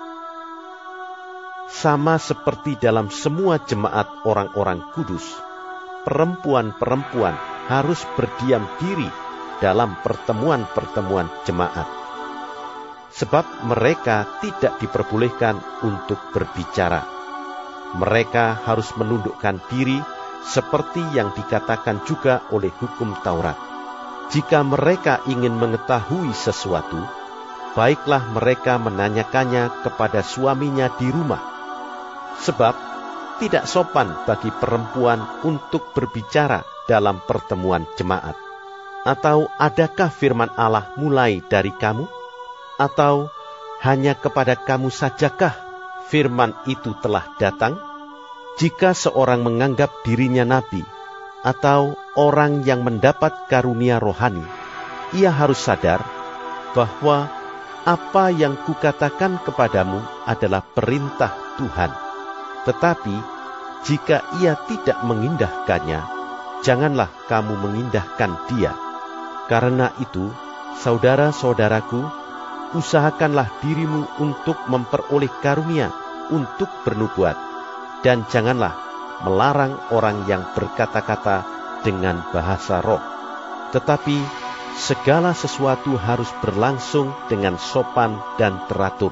Sama seperti dalam semua jemaat orang-orang kudus, perempuan-perempuan harus berdiam diri dalam pertemuan-pertemuan jemaat. Sebab mereka tidak diperbolehkan untuk berbicara. Mereka harus menundukkan diri seperti yang dikatakan juga oleh hukum Taurat. Jika mereka ingin mengetahui sesuatu, baiklah mereka menanyakannya kepada suaminya di rumah. Sebab tidak sopan bagi perempuan untuk berbicara dalam pertemuan jemaat. Atau adakah firman Allah mulai dari kamu? Atau hanya kepada kamu sajakah firman itu telah datang? Jika seorang menganggap dirinya nabi atau orang yang mendapat karunia rohani, ia harus sadar bahwa apa yang kukatakan kepadamu adalah perintah Tuhan. Tetapi jika ia tidak mengindahkannya, janganlah kamu mengindahkan dia. Karena itu, saudara-saudaraku, usahakanlah dirimu untuk memperoleh karunia untuk bernubuat, dan janganlah melarang orang yang berkata-kata dengan bahasa roh. Tetapi segala sesuatu harus berlangsung dengan sopan dan teratur.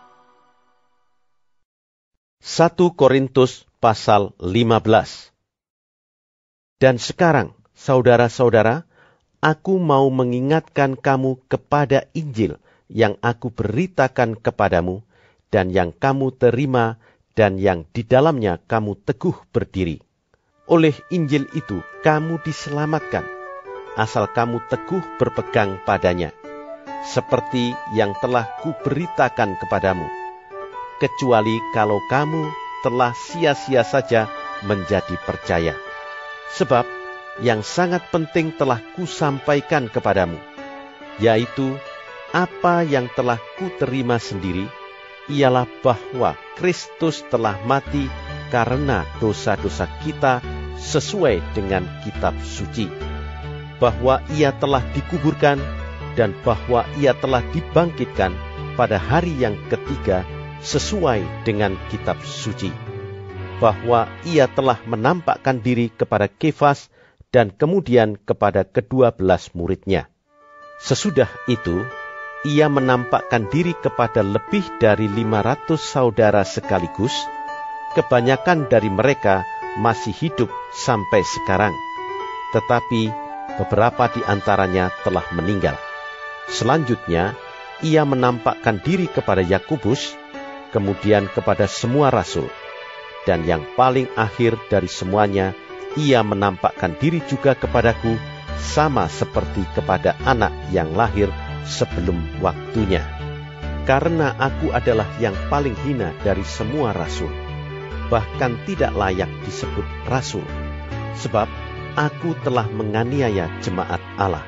1 Korintus pasal 15. Dan sekarang, saudara-saudara, aku mau mengingatkan kamu kepada Injil yang aku beritakan kepadamu, dan yang kamu terima, dan yang di dalamnya kamu teguh berdiri. Oleh Injil itu kamu diselamatkan, asal kamu teguh berpegang padanya, seperti yang telah kuberitakan kepadamu, kecuali kalau kamu telah sia-sia saja menjadi percaya. Sebab yang sangat penting telah kusampaikan kepadamu, yaitu apa yang telah kuterima sendiri, ialah bahwa Kristus telah mati karena dosa-dosa kita sesuai dengan kitab suci, bahwa ia telah dikuburkan, dan bahwa ia telah dibangkitkan pada hari yang ketiga sesuai dengan kitab suci, bahwa ia telah menampakkan diri kepada Kefas dan kemudian kepada ke-12 muridnya. Sesudah itu, ia menampakkan diri kepada lebih dari 500 saudara sekaligus. Kebanyakan dari mereka masih hidup sampai sekarang, tetapi beberapa di antaranya telah meninggal. Selanjutnya, ia menampakkan diri kepada Yakobus, kemudian kepada semua rasul, dan yang paling akhir dari semuanya, ia menampakkan diri juga kepadaku, sama seperti kepada anak yang lahir sebelum waktunya. Karena aku adalah yang paling hina dari semua rasul, bahkan tidak layak disebut rasul, sebab aku telah menganiaya jemaat Allah.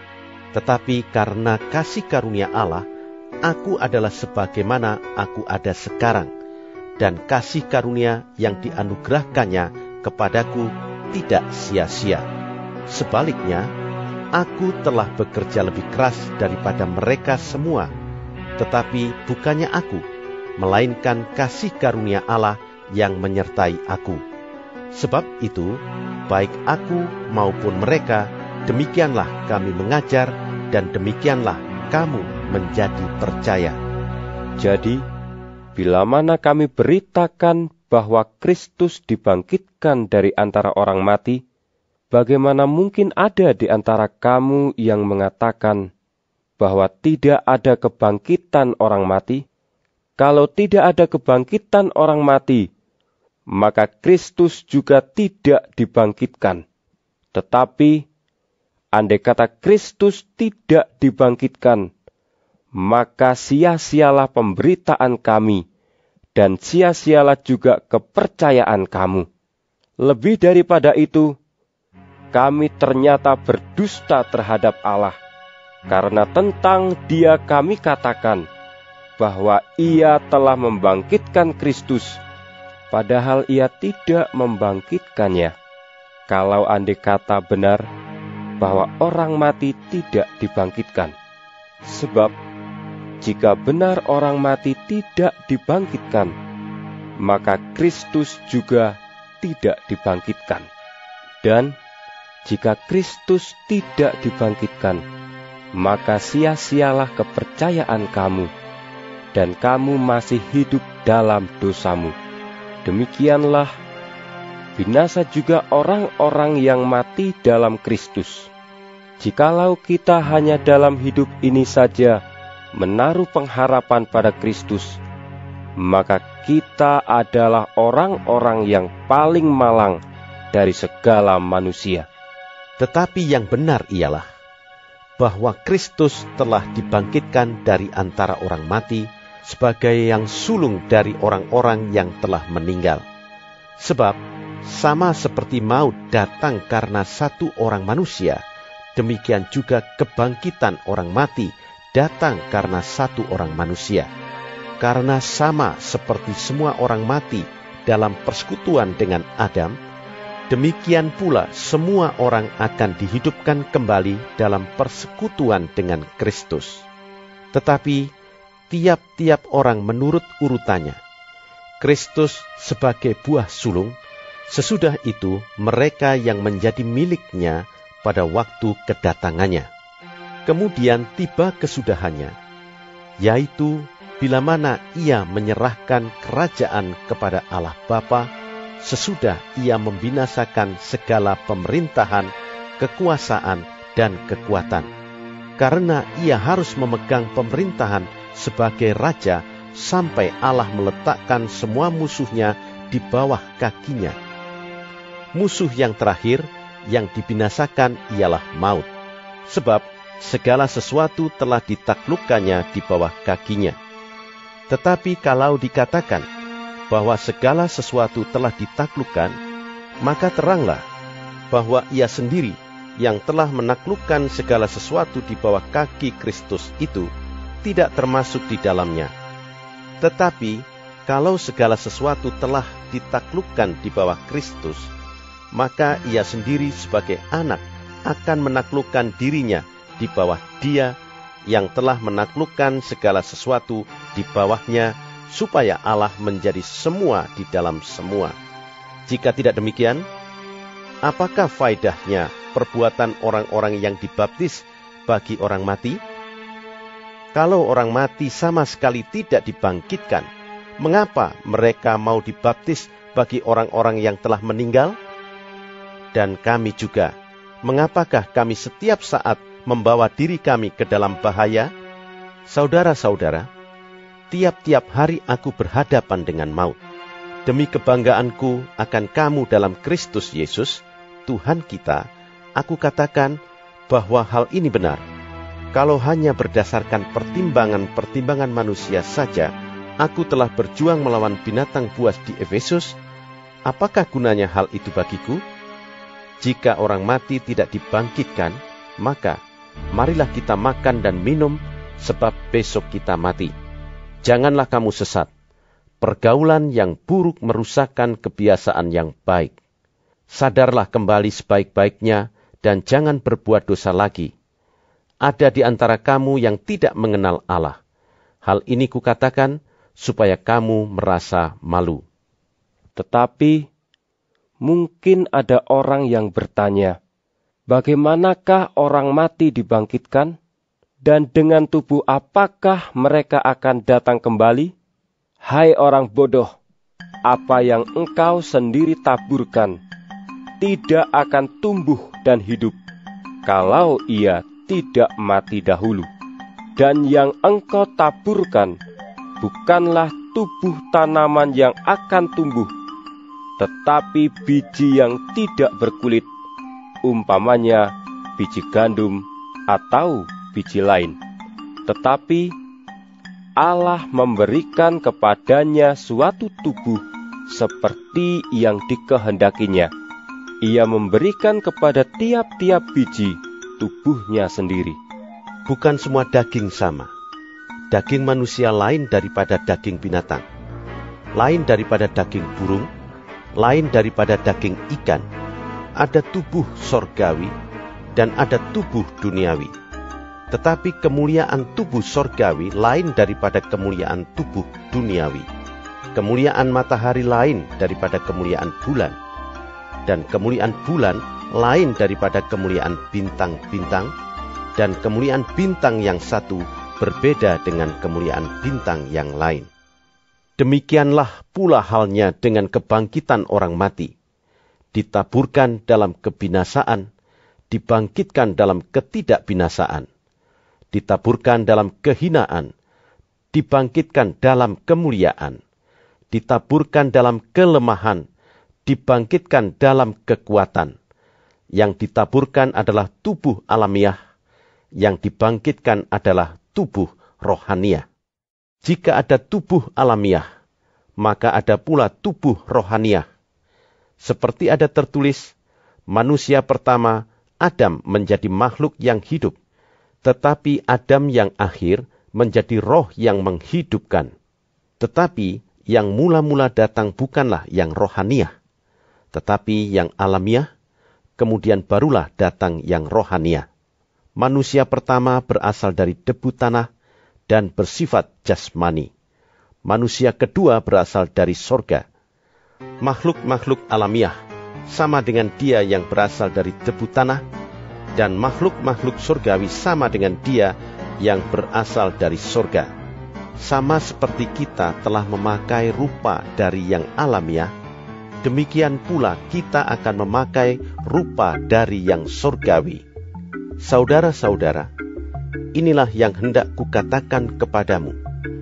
Tetapi karena kasih karunia Allah, aku adalah sebagaimana aku ada sekarang, dan kasih karunia yang dianugerahkannya kepadaku tidak sia-sia. Sebaliknya, aku telah bekerja lebih keras daripada mereka semua, tetapi bukannya aku, melainkan kasih karunia Allah yang menyertai aku. Sebab itu, baik aku maupun mereka, demikianlah kami mengajar, dan demikianlah kamu menjadi percaya. Jadi, bila mana kami beritakan bahwa Kristus dibangkitkan dari antara orang mati, bagaimana mungkin ada di antara kamu yang mengatakan bahwa tidak ada kebangkitan orang mati? Kalau tidak ada kebangkitan orang mati, maka Kristus juga tidak dibangkitkan. Tetapi, andai kata Kristus tidak dibangkitkan, maka sia-sialah pemberitaan kami, dan sia-sialah juga kepercayaan kamu. Lebih daripada itu, kami ternyata berdusta terhadap Allah, karena tentang Dia kami katakan bahwa Ia telah membangkitkan Kristus, padahal Ia tidak membangkitkannya. Kalau andai kata benar bahwa orang mati tidak dibangkitkan. Sebab jika benar orang mati tidak dibangkitkan, maka Kristus juga tidak dibangkitkan. Dan jika Kristus tidak dibangkitkan, maka sia-sialah kepercayaan kamu, dan kamu masih hidup dalam dosamu. Demikianlah binasa juga orang-orang yang mati dalam Kristus. Jikalau kita hanya dalam hidup ini saja menaruh pengharapan pada Kristus, maka kita adalah orang-orang yang paling malang dari segala manusia. Tetapi yang benar ialah bahwa Kristus telah dibangkitkan dari antara orang mati sebagai yang sulung dari orang-orang yang telah meninggal. Sebab sama seperti maut datang karena satu orang manusia, demikian juga kebangkitan orang mati datang karena satu orang manusia. Karena sama seperti semua orang mati dalam persekutuan dengan Adam, demikian pula semua orang akan dihidupkan kembali dalam persekutuan dengan Kristus. Tetapi tiap-tiap orang menurut urutannya. Kristus sebagai buah sulung, sesudah itu mereka yang menjadi miliknya pada waktu kedatangannya. Kemudian tiba kesudahannya, yaitu bila mana ia menyerahkan kerajaan kepada Allah Bapa, sesudah ia membinasakan segala pemerintahan, kekuasaan, dan kekuatan. Karena ia harus memegang pemerintahan sebagai raja sampai Allah meletakkan semua musuhnya di bawah kakinya. Musuh yang terakhir yang dibinasakan ialah maut, sebab segala sesuatu telah ditaklukkannya di bawah kakinya. Tetapi kalau dikatakan bahwa segala sesuatu telah ditaklukkan, maka teranglah bahwa Ia sendiri yang telah menaklukkan segala sesuatu di bawah kaki Kristus itu tidak termasuk di dalamnya. Tetapi kalau segala sesuatu telah ditaklukkan di bawah Kristus, maka Ia sendiri sebagai anak akan menaklukkan dirinya di bawah Dia yang telah menaklukkan segala sesuatu di bawahnya, supaya Allah menjadi semua di dalam semua. Jika tidak demikian, apakah faedahnya perbuatan orang-orang yang dibaptis bagi orang mati? Kalau orang mati sama sekali tidak dibangkitkan, mengapa mereka mau dibaptis bagi orang-orang yang telah meninggal? Dan kami juga, mengapakah kami setiap saat membawa diri kami ke dalam bahaya? Saudara-saudara, tiap-tiap hari aku berhadapan dengan maut. Demi kebanggaanku akan kamu dalam Kristus Yesus, Tuhan kita, aku katakan bahwa hal ini benar. Kalau hanya berdasarkan pertimbangan-pertimbangan manusia saja, aku telah berjuang melawan binatang buas di Efesus. Apakah gunanya hal itu bagiku? Jika orang mati tidak dibangkitkan, maka marilah kita makan dan minum, sebab besok kita mati. Janganlah kamu sesat. Pergaulan yang buruk merusakkan kebiasaan yang baik. Sadarlah kembali sebaik-baiknya, dan jangan berbuat dosa lagi. Ada di antara kamu yang tidak mengenal Allah. Hal ini kukatakan supaya kamu merasa malu. Tetapi mungkin ada orang yang bertanya, bagaimanakah orang mati dibangkitkan? Dan dengan tubuh apakah mereka akan datang kembali? Hai orang bodoh, apa yang engkau sendiri taburkan tidak akan tumbuh dan hidup, kalau ia tidak mati dahulu. Dan yang engkau taburkan bukanlah tubuh tanaman yang akan tumbuh, tetapi biji yang tidak berkulit, umpamanya biji gandum atau biji lain. Tetapi Allah memberikan kepadanya suatu tubuh seperti yang dikehendakinya. Ia memberikan kepada tiap-tiap biji tubuhnya sendiri. Bukan semua daging sama. Daging manusia lain daripada daging binatang, lain daripada daging burung, lain daripada daging ikan. Ada tubuh sorgawi dan ada tubuh duniawi. Tetapi kemuliaan tubuh sorgawi lain daripada kemuliaan tubuh duniawi. Kemuliaan matahari lain daripada kemuliaan bulan, dan kemuliaan bulan lain daripada kemuliaan bintang-bintang, dan kemuliaan bintang yang satu berbeda dengan kemuliaan bintang yang lain. Demikianlah pula halnya dengan kebangkitan orang mati. Ditaburkan dalam kebinasaan, dibangkitkan dalam ketidakbinasaan. Ditaburkan dalam kehinaan, dibangkitkan dalam kemuliaan. Ditaburkan dalam kelemahan, dibangkitkan dalam kekuatan. Yang ditaburkan adalah tubuh alamiah, yang dibangkitkan adalah tubuh rohaniah. Jika ada tubuh alamiah, maka ada pula tubuh rohaniah. Seperti ada tertulis, manusia pertama, Adam, menjadi makhluk yang hidup, tetapi Adam yang akhir menjadi roh yang menghidupkan. Tetapi yang mula-mula datang bukanlah yang rohaniah, tetapi yang alamiah, kemudian barulah datang yang rohaniah. Manusia pertama berasal dari debu tanah dan bersifat jasmani. Manusia kedua berasal dari sorga. Makhluk-makhluk alamiah sama dengan dia yang berasal dari debu tanah, dan makhluk-makhluk surgawi sama dengan dia yang berasal dari sorga. Sama seperti kita telah memakai rupa dari yang alamiah, demikian pula kita akan memakai rupa dari yang surgawi. Saudara-saudara, inilah yang hendak kukatakan kepadamu,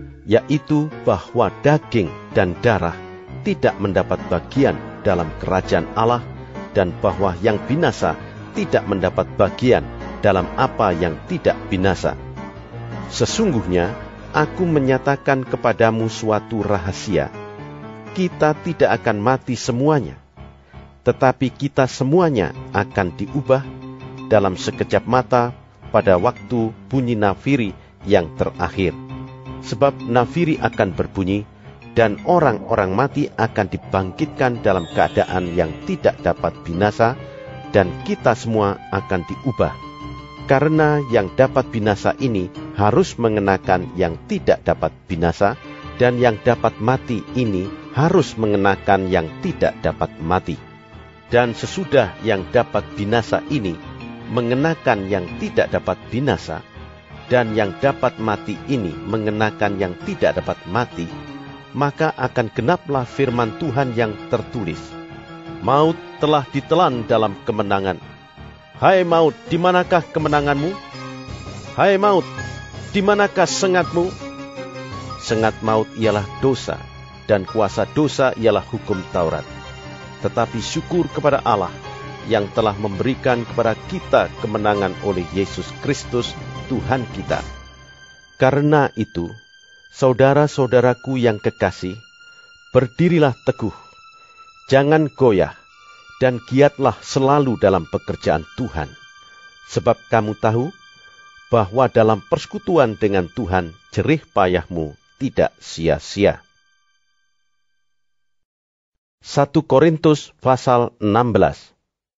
yaitu bahwa daging dan darah tidak mendapat bagian dalam kerajaan Allah, dan bahwa yang binasa tidak mendapat bagian dalam apa yang tidak binasa. Sesungguhnya, aku menyatakan kepadamu suatu rahasia. Kita tidak akan mati semuanya, tetapi kita semuanya akan diubah dalam sekejap mata pada waktu bunyi nafiri yang terakhir. Sebab nafiri akan berbunyi, dan orang-orang mati akan dibangkitkan dalam keadaan yang tidak dapat binasa, dan kita semua akan diubah. Karena yang dapat binasa ini harus mengenakan yang tidak dapat binasa, dan yang dapat mati ini harus mengenakan yang tidak dapat mati. Dan sesudah yang dapat binasa ini mengenakan yang tidak dapat binasa, dan yang dapat mati ini mengenakan yang tidak dapat mati, maka akan genaplah firman Tuhan yang tertulis, maut telah ditelan dalam kemenangan. Hai maut, di manakah kemenanganmu? Hai maut, di manakah sengatmu? Sengat maut ialah dosa, dan kuasa dosa ialah hukum Taurat. Tetapi syukur kepada Allah yang telah memberikan kepada kita kemenangan oleh Yesus Kristus Tuhan kita. Karena itu, saudara-saudaraku yang kekasih, berdirilah teguh, jangan goyah, dan giatlah selalu dalam pekerjaan Tuhan. Sebab kamu tahu bahwa dalam persekutuan dengan Tuhan, jerih payahmu tidak sia-sia. 1 Korintus pasal 16.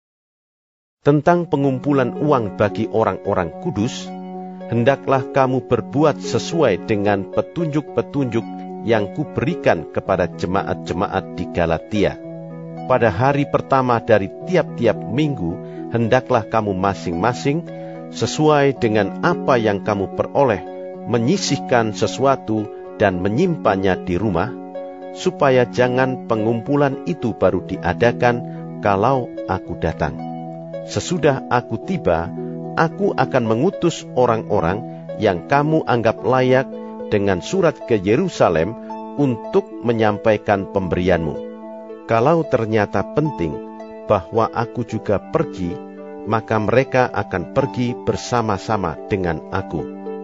Tentang pengumpulan uang bagi orang-orang kudus, hendaklah kamu berbuat sesuai dengan petunjuk-petunjuk yang kuberikan kepada jemaat-jemaat di Galatia. Pada hari pertama dari tiap-tiap minggu, hendaklah kamu masing-masing sesuai dengan apa yang kamu peroleh, menyisihkan sesuatu dan menyimpannya di rumah, supaya jangan pengumpulan itu baru diadakan kalau aku datang. Sesudah aku tiba, aku akan mengutus orang-orang yang kamu anggap layak dengan surat ke Yerusalem untuk menyampaikan pemberianmu. Kalau ternyata penting bahwa aku juga pergi, maka mereka akan pergi bersama-sama dengan aku.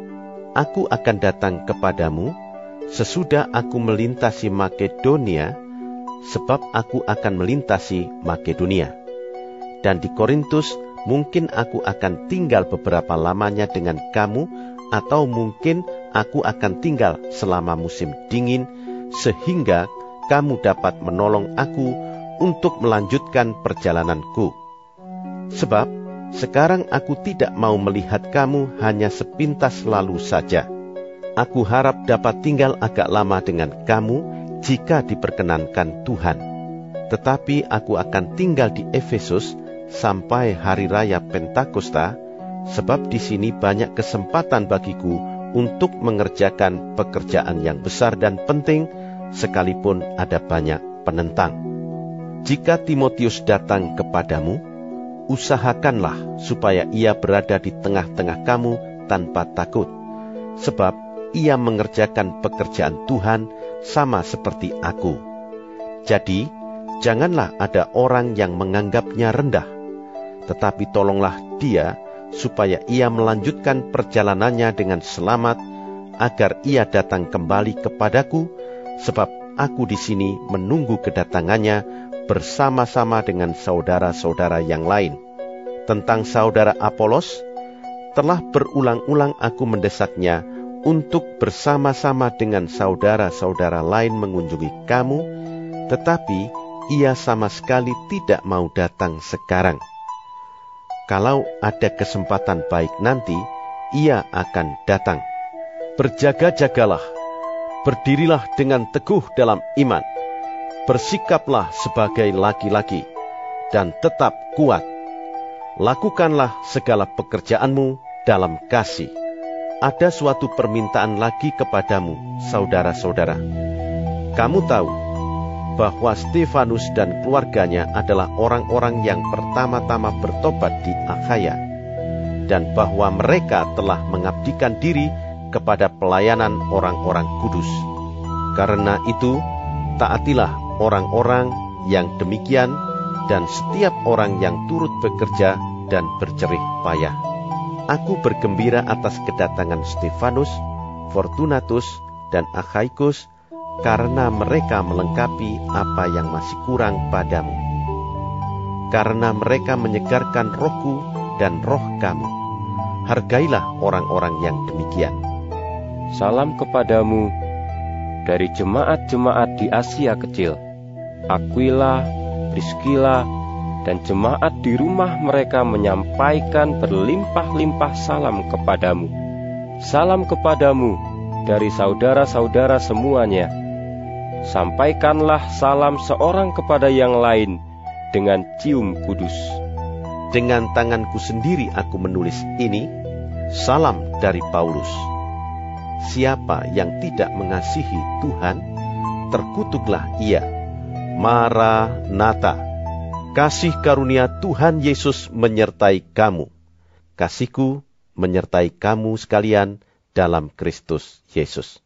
Aku akan datang kepadamu sesudah aku melintasi Makedonia, sebab aku akan melintasi Makedonia. Dan di Korintus mungkin aku akan tinggal beberapa lamanya dengan kamu, atau mungkin aku akan tinggal selama musim dingin, sehingga kamu dapat menolong aku untuk melanjutkan perjalananku. Sebab sekarang aku tidak mau melihat kamu hanya sepintas lalu saja. Aku harap dapat tinggal agak lama dengan kamu jika diperkenankan Tuhan. Tetapi aku akan tinggal di Efesus sampai hari raya Pentakosta, sebab di sini banyak kesempatan bagiku untuk mengerjakan pekerjaan yang besar dan penting, sekalipun ada banyak penentang. Jika Timotius datang kepadamu, usahakanlah supaya ia berada di tengah-tengah kamu tanpa takut, sebab ia mengerjakan pekerjaan Tuhan sama seperti aku. Jadi, janganlah ada orang yang menganggapnya rendah, tetapi tolonglah dia supaya ia melanjutkan perjalanannya dengan selamat, agar ia datang kembali kepadaku, sebab aku di sini menunggu kedatangannya bersama-sama dengan saudara-saudara yang lain. Tentang saudara Apolos, telah berulang-ulang aku mendesaknya untuk bersama-sama dengan saudara-saudara lain mengunjungi kamu, tetapi ia sama sekali tidak mau datang sekarang. Kalau ada kesempatan baik nanti, ia akan datang. Berjaga-jagalah, berdirilah dengan teguh dalam iman, bersikaplah sebagai laki-laki, dan tetap kuat. Lakukanlah segala pekerjaanmu dalam kasih. Ada suatu permintaan lagi kepadamu, saudara-saudara. Kamu tahu bahwa Stefanus dan keluarganya adalah orang-orang yang pertama-tama bertobat di Akhaya, dan bahwa mereka telah mengabdikan diri kepada pelayanan orang-orang kudus. Karena itu, taatilah orang-orang yang demikian, dan setiap orang yang turut bekerja dan berjerih payah. Aku bergembira atas kedatangan Stefanus, Fortunatus, dan Akhaikus, karena mereka melengkapi apa yang masih kurang padamu. karena mereka menyegarkan rohku dan roh kamu. Hargailah orang-orang yang demikian. Salam kepadamu dari jemaat-jemaat di Asia Kecil. Aquila, Priskila, dan jemaat di rumah mereka menyampaikan berlimpah-limpah salam kepadamu. Salam kepadamu dari saudara-saudara semuanya. Sampaikanlah salam seorang kepada yang lain dengan cium kudus. Dengan tanganku sendiri aku menulis ini, salam dari Paulus. Siapa yang tidak mengasihi Tuhan, terkutuklah ia. Maranatha. Kasih karunia Tuhan Yesus menyertai kamu. Kasihku menyertai kamu sekalian dalam Kristus Yesus.